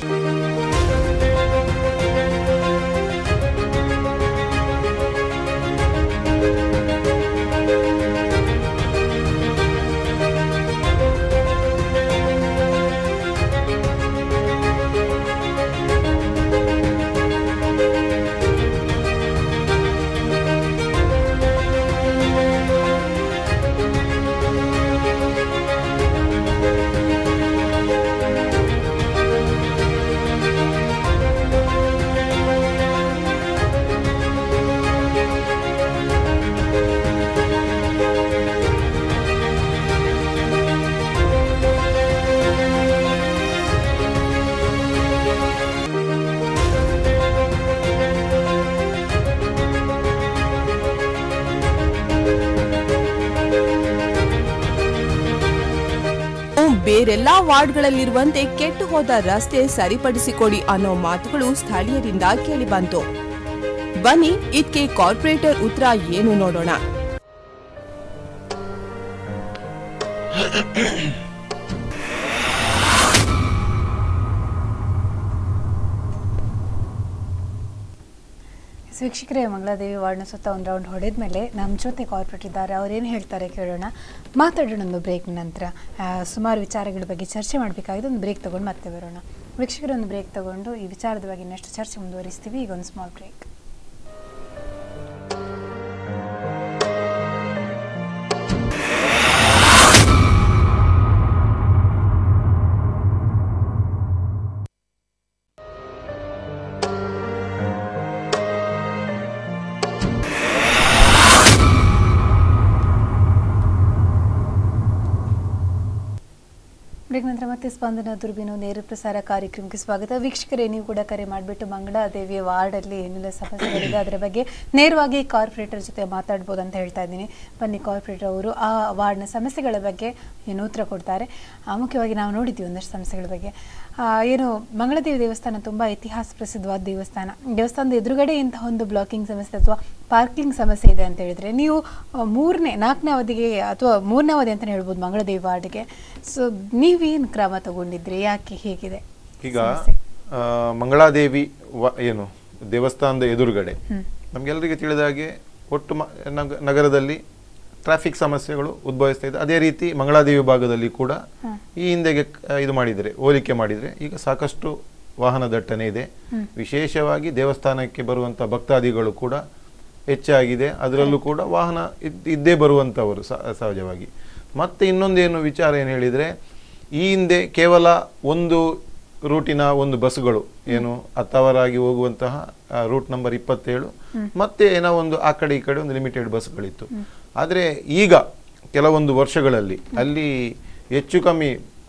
ಬೇರೆಲ್ಲಾ ವಾರ್ಡ್ಗಳಲ್ಲಿರುವಂತೆ ಕೆಟ್ಟು ಹೋದ ರಸ್ತೆ ಸರಿಪಡಿಸಿಕೊಡಿ ಅನ್ನೋ ಮಾತುಗಳು ಸ್ಥಳೀಯರಿಂದ ಕೇಳಿಬಂತು. ಬನ್ನಿ ಇದಕ್ಕೆ ಕಾರ್ಪೊರೇಟರ್ ಉತ್ತರ ಏನು ನೋಡೋಣ. ವೀಕ್ಷಕರೇ, ಮಂಗಳಾದೇವಿ ವಾರ್ಡ್ನ ಸುತ್ತ ಒಂದು ರೌಂಡ್ ಹೊಡೆದ ಮೇಲೆ ನಮ್ಮ ಜೊತೆ ಕಾರ್ಪೊರೇಟ್ ಇದ್ದಾರೆ. ಅವ್ರೇನು ಹೇಳ್ತಾರೆ ಕೇಳೋಣ, ಮಾತಾಡೋಣ ಒಂದು ಬ್ರೇಕ್ ನಂತರ. ಸುಮಾರು ವಿಚಾರಗಳ ಬಗ್ಗೆ ಚರ್ಚೆ ಮಾಡಬೇಕಾಗಿದೆ. ಒಂದು ಬ್ರೇಕ್ ತೊಗೊಂಡು ಮತ್ತೆ ಬರೋಣ. ವೀಕ್ಷಕರು, ಒಂದು ಬ್ರೇಕ್ ತೊಗೊಂಡು ಈ ವಿಚಾರದ ಬಗ್ಗೆ ಇನ್ನಷ್ಟು ಚರ್ಚೆ ಮುಂದುವರಿಸ್ತೀವಿ. ಈಗ ಒಂದು ಸ್ಮಾಲ್ ಬ್ರೇಕ್. ಬ್ರೇಕ್ ನಂತರ ಮತ್ತೆ ಸ್ಪಂದನ ದುರ್ಬಿನು ನೇರ ಪ್ರಸಾರ ಕಾರ್ಯಕ್ರಮಕ್ಕೆ ಸ್ವಾಗತ. ವೀಕ್ಷಕರೇ, ನೀವು ಕೂಡ ಕರೆ ಮಾಡಿಬಿಟ್ಟು ಮಂಗಳಾದೇವಿಯ ವಾರ್ಡಲ್ಲಿ ಏನೆಲ್ಲ ಸಮಸ್ಯೆಗಳಿದೆ ಅದರ ಬಗ್ಗೆ ನೇರವಾಗಿ ಕಾರ್ಪೊರೇಟರ್ ಜೊತೆ ಮಾತಾಡ್ಬೋದು ಅಂತ ಹೇಳ್ತಾ ಇದ್ದೀನಿ. ಬನ್ನಿ, ಕಾರ್ಪೊರೇಟರ್ ಅವರು ಆ ವಾರ್ಡ್ನ ಸಮಸ್ಯೆಗಳ ಬಗ್ಗೆ ಏನು ಉತ್ತರ ಕೊಡ್ತಾರೆ. ಮುಖ್ಯವಾಗಿ ನಾವು ನೋಡಿದ್ದೀವಿ ಒಂದಷ್ಟು ಸಮಸ್ಯೆಗಳ ಬಗ್ಗೆ. ಏನು ಮಂಗಳಾದೇವಿ ದೇವಸ್ಥಾನ ತುಂಬ ಇತಿಹಾಸ ಪ್ರಸಿದ್ಧವಾದ ದೇವಸ್ಥಾನ. ದೇವಸ್ಥಾನದ ಎದುರುಗಡೆ ಇಂತಹ ಒಂದು ಬ್ಲಾಕಿಂಗ್ ಸಮಸ್ಯೆ ಅಥವಾ ಪಾರ್ಕಿಂಗ್ ಸಮಸ್ಯೆ ಇದೆ ಅಂತ ಹೇಳಿದ್ರೆ, ನೀವು ಮೂರನೇ ನಾಲ್ಕನೇ ಅವಧಿಗೆ ಅಥವಾ ಮೂರನೇ ಅವಧಿ ಅಂತಲೇ ಹೇಳ್ಬೋದು ಮಂಗಳಾದೇವಿ ವಾರ್ಡ್ಗೆ. ಸೊ ನೀವೇನು ಕ್ರಮ ತಗೊಂಡಿದ್ರಿ, ಯಾಕೆ ಹೇಗಿದೆ? ಈಗ ಮಂಗಳಾದೇವಿ ಏನು ದೇವಸ್ಥಾನದ ಎದುರುಗಡೆ ನಮ್ಗೆಲ್ಲರಿಗೆ ತಿಳಿದ ಹಾಗೆ ಒಟ್ಟು ನಗರದಲ್ಲಿ ಟ್ರಾಫಿಕ್ ಸಮಸ್ಯೆಗಳು ಉದ್ಭವಿಸ್ತಾ ಇದೆ. ಅದೇ ರೀತಿ ಮಂಗಳಾದೇವಿ ಭಾಗದಲ್ಲಿ ಕೂಡ ಈ ಹಿಂದೆಗೆ ಇದು ಮಾಡಿದರೆ ಹೋಲಿಕೆ ಮಾಡಿದರೆ ಈಗ ಸಾಕಷ್ಟು ವಾಹನ ದಟ್ಟಣೆ ಇದೆ. ವಿಶೇಷವಾಗಿ ದೇವಸ್ಥಾನಕ್ಕೆ ಬರುವಂಥ ಭಕ್ತಾದಿಗಳು ಕೂಡ ಹೆಚ್ಚಾಗಿದೆ. ಅದರಲ್ಲೂ ಕೂಡ ವಾಹನ ಇದ್ದೇ ಬರುವಂಥವರು ಸಹಜವಾಗಿ. ಮತ್ತೆ ಇನ್ನೊಂದೇನು ವಿಚಾರ ಏನು ಹೇಳಿದರೆ, ಈ ಹಿಂದೆ ಕೇವಲ ಒಂದು ರೂಟಿನ ಒಂದು ಬಸ್ಗಳು ಏನು ಹತ್ತವರಾಗಿ ಹೋಗುವಂತಹ ರೂಟ್ ನಂಬರ್ ಇಪ್ಪತ್ತೇಳು ಮತ್ತೆ ಏನೋ ಒಂದು ಆ ಕಡೆ ಈ ಕಡೆ ಒಂದು ಲಿಮಿಟೆಡ್ ಬಸ್ಗಳಿತ್ತು. ಆದರೆ ಈಗ ಕೆಲವೊಂದು ವರ್ಷಗಳಲ್ಲಿ ಅಲ್ಲಿ ಹೆಚ್ಚು ಕಮ್ಮಿ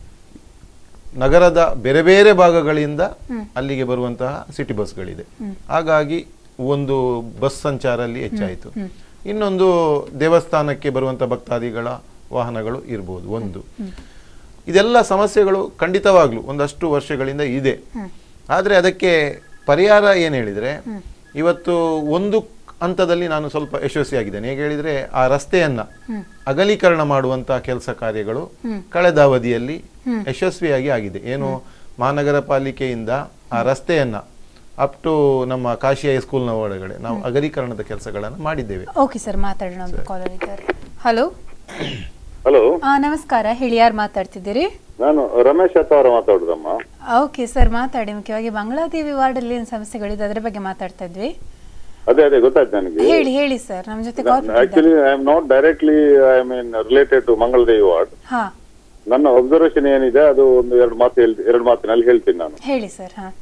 ನಗರದ ಬೇರೆ ಬೇರೆ ಭಾಗಗಳಿಂದ ಅಲ್ಲಿಗೆ ಬರುವಂತಹ ಸಿಟಿ ಬಸ್ಗಳಿದೆ. ಹಾಗಾಗಿ ಒಂದು ಬಸ್ ಸಂಚಾರ ಅಲ್ಲಿ ಹೆಚ್ಚಾಯಿತು. ಇನ್ನೊಂದು ದೇವಸ್ಥಾನಕ್ಕೆ ಬರುವಂಥ ಭಕ್ತಾದಿಗಳ ವಾಹನಗಳು ಇರ್ಬೋದು. ಒಂದು ಇದೆಲ್ಲ ಸಮಸ್ಯೆಗಳು ಖಂಡಿತವಾಗ್ಲೂ ಒಂದಷ್ಟು ವರ್ಷಗಳಿಂದ ಇದೆ. ಆದರೆ ಅದಕ್ಕೆ ಪರಿಹಾರ ಏನು ಹೇಳಿದರೆ, ಇವತ್ತು ಒಂದು ಹಂತದಲ್ಲಿ ನಾನು ಸ್ವಲ್ಪ ಯಶಸ್ವಿಯಾಗಿದ್ದೇನೆ. ಹೇಗೆ ಹೇಳಿದರೆ, ಆ ರಸ್ತೆಯನ್ನ ಅಗಲೀಕರಣ ಮಾಡುವಂತಹ ಕೆಲಸ ಕಾರ್ಯಗಳು ಕಳೆದ ಅವಧಿಯಲ್ಲಿ ಯಶಸ್ವಿಯಾಗಿ ಆಗಿದೆ. ಏನು ಮಹಾನಗರ ಪಾಲಿಕೆಯಿಂದ ಆ ರಸ್ತೆಯನ್ನ ಅಪ್ ಟು ನಮ್ಮ ಕಾಶಿ ಹೈಸ್ಕೂಲ್ನ ಒಳಗಡೆ ನಾವು ಅಗಲೀಕರಣದ ಕೆಲಸಗಳನ್ನು ಮಾಡಿದ್ದೇವೆ. ಓಕೆ ಸರ್, ಮಾತಾಡೋಣ. ಕಾಲರ್ ಇದ್ದಾರೆ. ಹಲೋ ಹಲೋ, ನಮಸ್ಕಾರ. ಹೇಳಿ, ಯಾರು ಮಾತಾಡ್ತಿದ್ದೀರಿ? ನಾನು ರಮೇಶ್ ಅತ್ತ ಅವರ ಮಾತಾಡುದಮ್ಮ. ಓಕೆ ಸರ್, ಮಾತಾಡಿ. ಮುಖ್ಯವಾಗಿ ಮಂಗಳಾದೇವಿ ವಾರ್ಡ್ ಅಲ್ಲಿ ಏನು ಸಮಸ್ಯೆಗಳಿದೆ ಅದರ ಬಗ್ಗೆ ಮಾತಾಡ್ತಾ ಇದ್ವಿ. ಅದೇ ಅದೇ ಗೊತ್ತಾಯ್ತು ನನಗೆ. ಹೇಳಿ ಹೇಳಿ ಸರ್, ನಮ್ಮ ಜೊತೆ actually I am not directly I mean related to Mangaladevi ward. ಹಾ, ನನ್ನ ಅಬ್ಸರ್ವೇಷನ್ ಏನಿದೆ ಅದು ಒಂದು ಎರಡು ಮಾತು ಹೇಳ್ತೀನಿ, ಎರಡು ಮಾತಿನಲ್ಲಿ ಹೇಳ್ತೀನಿ ನಾನು. ಹೇಳಿ ಸರ್. ಹಾ,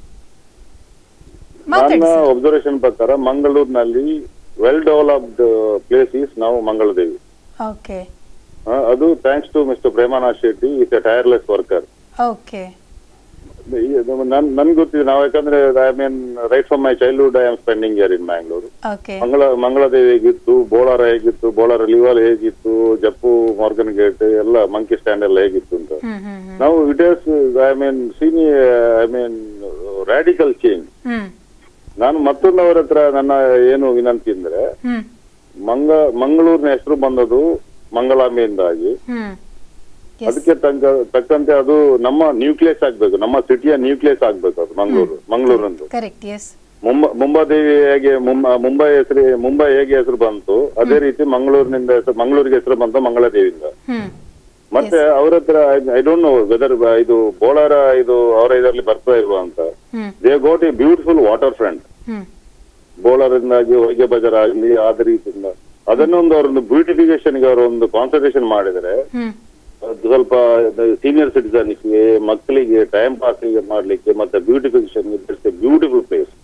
ನನ್ನ ಅಬ್ಸರ್ವೇಷನ್ ಪ್ರಕಾರ ಮಂಗಳೂರಿನಲ್ಲಿ ವೆಲ್ ಡೆವಲಪ್ಡ್ ಪ್ಲೇಸ್ ಈಸ್ ನಾವು ಮಂಗಳಾದೇವಿ. ಓಕೆ. ಅದು thanks to mister Premanath Shetty, is a tireless worker. Okay. ನನ್ ನನ್ಗೆ ಗೊತ್ತಿದೆ, ನಾವು ಯಾಕಂದ್ರೆ I mean right from my childhood I am spending year in Mangalore. Mangala Mangaladevi ಹೇಗಿತ್ತು, ಬೋಳಾರ ಹೇಗಿತ್ತು, ಬೋಳಾರ ಲಿವಾಲ್ ಹೇಗಿತ್ತು, ಜಪ್ಪು ಮಾರ್ಗನ್ ಗೇಟ್ ಎಲ್ಲ ಮಂಕಿ ಸ್ಟ್ಯಾಂಡ್ ಎಲ್ಲ ಹೇಗಿತ್ತು ಅಂತ ನಾವು it is I mean senior I mean radical change. ನಾನು ಮತ್ತೊಂದವರ ಹತ್ರ ನನ್ನ ಏನು ವಿನಂತಿ ಅಂದ್ರೆ, ಮಂಗ ಮಂಗಳೂರಿನ ಹೆಸರು ಬಂದದು ಮಂಗಳಾಂಬೆಯಿಂದಾಗಿ. ಅದಕ್ಕೆ ತಕ್ಕ ತಕ್ಕಂತೆ ಅದು ನಮ್ಮ ನ್ಯೂಕ್ಲಿಯಸ್ ಆಗ್ಬೇಕು, ನಮ್ಮ ಸಿಟಿಯ ನ್ಯೂಕ್ಲಿಯಸ್ ಆಗ್ಬೇಕು ಅದು ಮಂಗಳೂರು ಮಂಗಳೂರಂದು. ಮುಂಬ ಮುಂಬಾದೇವಿ ಹೇಗೆ ಮುಂಬೈ ಹೆಸರು ಮುಂಬೈ ಹೇಗೆ ಹೆಸರು ಬಂತು ಅದೇ ರೀತಿ ಮಂಗಳೂರಿನಿಂದ ಹೆಸರು ಮಂಗಳೂರಿಗೆ ಹೆಸರು ಬಂತು ಮಂಗಳಾದೇವಿಯಿಂದ. ಮತ್ತೆ ಅವ್ರ ಹತ್ರ ಐ ಡೋಂಟ್ ನೋ ವೆದರ್ ಇದು ಬೋಳಾರ ಇದು ಅವರ ಇದರಲ್ಲಿ ಬರ್ತಾ ಇಲ್ವಾ ಅಂತ. They got a beautiful water front ಬೋಳಾರಿಂದಾಗಿ ಹೊಯ್ಗೆ ಬಜಾರ್ ಆಗ್ಲಿ ಆದ ರೀತಿಯಿಂದ ಅದನ್ನೊಂದು ಅವರೊಂದು ಬ್ಯೂಟಿಫಿಕೇಶನ್ ಗೆ ಅವರು ಒಂದು ಕಾನ್ಸಂಟ್ರೇಷನ್ ಮಾಡಿದ್ರೆ ಸ್ವಲ್ಪ ಸೀನಿಯರ್ ಸಿಟಿಸನ್ಸ್ಗೆ ಮಕ್ಕಳಿಗೆ ಟೈಮ್ ಪಾಸ್ ಮಾಡ್ಲಿಕ್ಕೆ ಮತ್ತೆ beautification it's a beautiful place.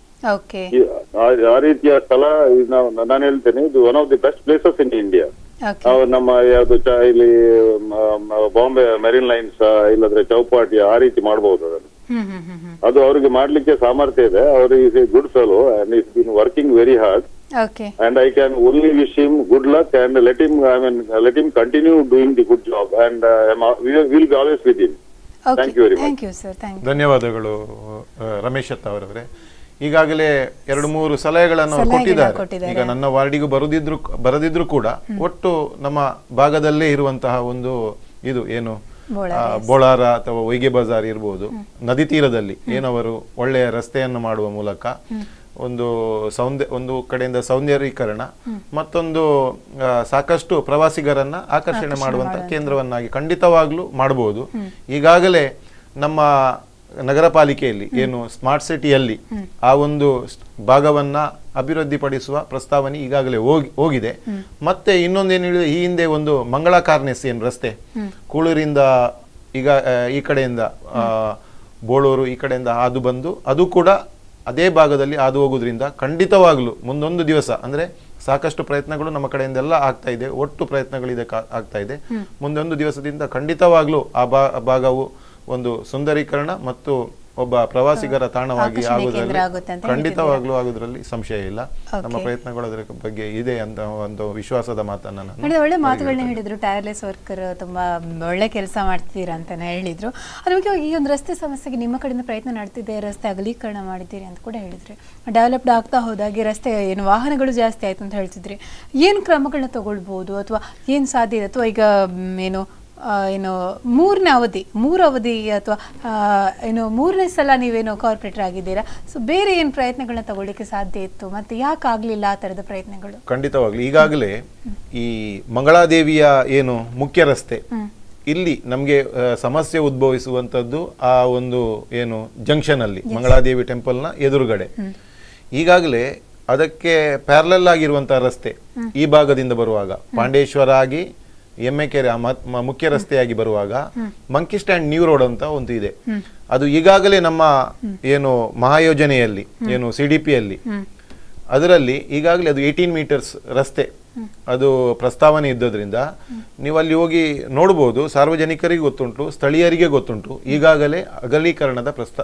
ಆ ರೀತಿಯ ಸ್ಥಳ ನಾನು ಹೇಳ್ತೇನೆ ಇದು one of the best places in India. ನಮ್ಮ ಯಾವ್ದು ಇಲ್ಲಿ ಬಾಂಬೆ ಮೆರಿನ್ ಲೈನ್ಸ್ ಇಲ್ಲದ್ರೆ ಚೌಪಾಟಿ ಆ ರೀತಿ ಮಾಡಬಹುದು ಅದನ್ನು. ಅದು ಅವರಿಗೆ ಮಾಡ್ಲಿಕ್ಕೆ ಸಾಮರ್ಥ್ಯ ಇದೆ. ಅವರು is a good fellow and is been working very hard. Okay. And I can only wish him good luck and let him, I mean, let him continue doing the good job. And uh, we will be always with him. Okay. Thank you very much. Thank you, sir. Thank you. ಧನ್ಯವಾದಗಳು ರಮೇಶ್ ಅತ್ತ ಅವರವರೇ. ಈಗಾಗಲೇ ಎರಡು ಮೂರು ಸಲಹೆಗಳನ್ನು ಕೊಟ್ಟಿದ್ದಾರೆ. ಈಗ ನನ್ನ ವಾರ್ಡಿಗೂ ಬರುದಿದ್ರು ಬರದಿದ್ರು ಕೂಡ ಒಟ್ಟು ನಮ್ಮ ಭಾಗದಲ್ಲೇ ಇರುವಂತಹ ಒಂದು ಇದು ಏನು ಬೋಳಾರ ಅಥವಾ ಹೊಯ್ಗೆ ಬಜಾರ್ ಇರ್ಬೋದು, ನದಿ ತೀರದಲ್ಲಿ ಏನವರು ಒಳ್ಳೆಯ ರಸ್ತೆಯನ್ನು ಮಾಡುವ ಮೂಲಕ ಒಂದು ಸೌಂದರ್ಯ ಒಂದು ಕಡೆಯಿಂದ ಸೌಂದರ್ಯೀಕರಣ ಮತ್ತೊಂದು ಸಾಕಷ್ಟು ಪ್ರವಾಸಿಗರನ್ನ ಆಕರ್ಷಣೆ ಮಾಡುವಂತ ಕೇಂದ್ರವನ್ನಾಗಿ ಖಂಡಿತವಾಗ್ಲೂ ಮಾಡಬಹುದು. ಈಗಾಗಲೇ ನಮ್ಮ ನಗರ ಪಾಲಿಕೆಯಲ್ಲಿ ಏನು ಸ್ಮಾರ್ಟ್ ಸಿಟಿಯಲ್ಲಿ ಆ ಒಂದು ಭಾಗವನ್ನ ಅಭಿವೃದ್ಧಿಪಡಿಸುವ ಪ್ರಸ್ತಾವನೆ ಈಗಾಗಲೇ ಹೋಗಿ ಹೋಗಿದೆ. ಮತ್ತೆ ಇನ್ನೊಂದೇನು ಹೇಳಿದ್ರೆ ಈ ಹಿಂದೆ ಒಂದು ಮಂಗಳ ಕಾರ್ನೆಸ್ ಏನು ರಸ್ತೆ ಕೂಳೂರಿಂದ ಈಗ ಈ ಕಡೆಯಿಂದ ಬೋಳೂರು ಈ ಕಡೆಯಿಂದ ಹಾದು ಬಂದು ಅದು ಕೂಡ ಅದೇ ಭಾಗದಲ್ಲಿ ಹಾದು ಹೋಗುವುದರಿಂದ ಖಂಡಿತವಾಗ್ಲೂ ಮುಂದೊಂದು ದಿವಸ ಅಂದ್ರೆ ಸಾಕಷ್ಟು ಪ್ರಯತ್ನಗಳು ನಮ್ಮ ಕಡೆಯಿಂದ ಎಲ್ಲ ಆಗ್ತಾ ಇದೆ, ಒಟ್ಟು ಪ್ರಯತ್ನಗಳು ಇದಕ್ಕೆ ಆಗ್ತಾ ಇದೆ. ಮುಂದೊಂದು ದಿವಸದಿಂದ ಖಂಡಿತವಾಗ್ಲೂ ಆ ಭಾಗವು ಒಂದು ಸುಂದರೀಕರಣ ಮತ್ತು ಒಬ್ಬ ಪ್ರವಾಸಿಗರ ತಾಣವಾಗಿ ಆಗುವುದರಲ್ಲಿ ಖಂಡಿತವಾಗ್ಲೂ ಆಗುವುದರಲ್ಲಿ ಸಂಶಯ ಇಲ್ಲ. ನಮ್ಮ ಪ್ರಯತ್ನಗಳು ಅದರ ಬಗ್ಗೆ ಇದೆ ಅಂತ ಒಂದು ವಿಶ್ವಾಸದ ಮಾತನ್ನ ನಾನು ಒಳ್ಳೆ ಮಾತುಗಳನ್ನ ಹೇಳಿದ್ರು. ಟೈರ್ಲೆಸ್ ವರ್ಕರ್ ತುಂಬಾ ಒಳ್ಳೆ ಕೆಲಸ ಮಾಡ್ತೀರಾ ಅಂತಾನೆ ಹೇಳಿದ್ರು. ಅದಕ್ಕೆ ಈ ಒಂದು ರಸ್ತೆ ಸಮಸ್ಯೆಗೆ ನಿಮ್ಮ ಕಡೆಯಿಂದ ಪ್ರಯತ್ನ ನಡೆದಿದೆ, ರಸ್ತೆ ಅಗಲೀಕರಣ ಮಾಡಿದ್ದೀರಿ ಅಂತ ಕೂಡ ಹೇಳಿದ್ರಿ. ಡೆವಲಪ್ಡ್ ಆಗ್ತಾ ಹೋದಾಗೆ ರಸ್ತೆ ಏನು ವಾಹನಗಳು ಜಾಸ್ತಿ ಆಯ್ತು ಅಂತ ಹೇಳ್ತಿದ್ರಿ. ಏನು ಕ್ರಮಗಳನ್ನ ತಗೊಳ್ಬಹುದು ಅಥವಾ ಏನು ಸಾಧ್ಯ ಇದೆ? ಅಥವಾ ಈಗ ಏನು ಏನು ಮೂರನೇ ಅವಧಿ ಮೂರು ಅವಧಿ ಅಥವಾ ಏನು ಮೂರನೇ ಸಲ ನೀವೇನು ಕಾರ್ಪೊರೇಟರ್ ಆಗಿದ್ದೀರಾ, ಸೊ ಬೇರೆ ಏನು ಪ್ರಯತ್ನಗಳನ್ನ ತಗೊಳ್ಳಿಕ್ಕೆ ಸಾಧ್ಯ ಇತ್ತು ಮತ್ತೆ ಯಾಕೆ ಆಗ್ಲಿಲ್ಲ ಆ ತರದ ಪ್ರಯತ್ನಗಳು? ಖಂಡಿತವಾಗ್ಲಿ ಈಗಾಗಲೇ ಈ ಮಂಗಳಾದೇವಿಯ ಏನು ಮುಖ್ಯ ರಸ್ತೆ ಇಲ್ಲಿ ನಮ್ಗೆ ಸಮಸ್ಯೆ ಉದ್ಭವಿಸುವಂತದ್ದು ಆ ಒಂದು ಏನು ಜಂಕ್ಷನ್ ಅಲ್ಲಿ ಮಂಗಳಾದೇವಿ ಟೆಂಪಲ್ ನ ಎದುರುಗಡೆ ಈಗಾಗಲೇ ಅದಕ್ಕೆ ಪ್ಯಾರಲಲ್ ಆಗಿರುವಂತಹ ರಸ್ತೆ ಈ ಭಾಗದಿಂದ ಬರುವಾಗ ಪಾಂಡೇಶ್ವರ ಆಗಿ ಎಮ್ಮೆಕೆರೆ ಮುಖ್ಯ ರಸ್ತೆಯಾಗಿ ಬರುವಾಗ ಮಂಕಿ ಸ್ಟ್ಯಾಂಡ್ ನ್ಯೂ ರೋಡ್ ಅಂತ ಒಂದು ಇದೆ. ಅದು ಈಗಾಗಲೇ ನಮ್ಮ ಏನು ಮಹಾಯೋಜನೆಯಲ್ಲಿ ಏನು ಸಿಡಿಪಿಯಲ್ಲಿ ಅದರಲ್ಲಿ ಈಗಾಗಲೇ ಅದು ಏಟೀನ್ ಮೀಟರ್ಸ್ ರಸ್ತೆ ಅದು ಪ್ರಸ್ತಾವನೆ ಇದ್ದದ್ರಿಂದ ನೀವು ಅಲ್ಲಿ ಹೋಗಿ ನೋಡಬಹುದು. ಸಾರ್ವಜನಿಕರಿಗೆ ಗೊತ್ತುಂಟು, ಸ್ಥಳೀಯರಿಗೆ ಗೊತ್ತುಂಟು. ಈಗಾಗಲೇ ಅಗಲೀಕರಣದ ಪ್ರಸ್ತಾ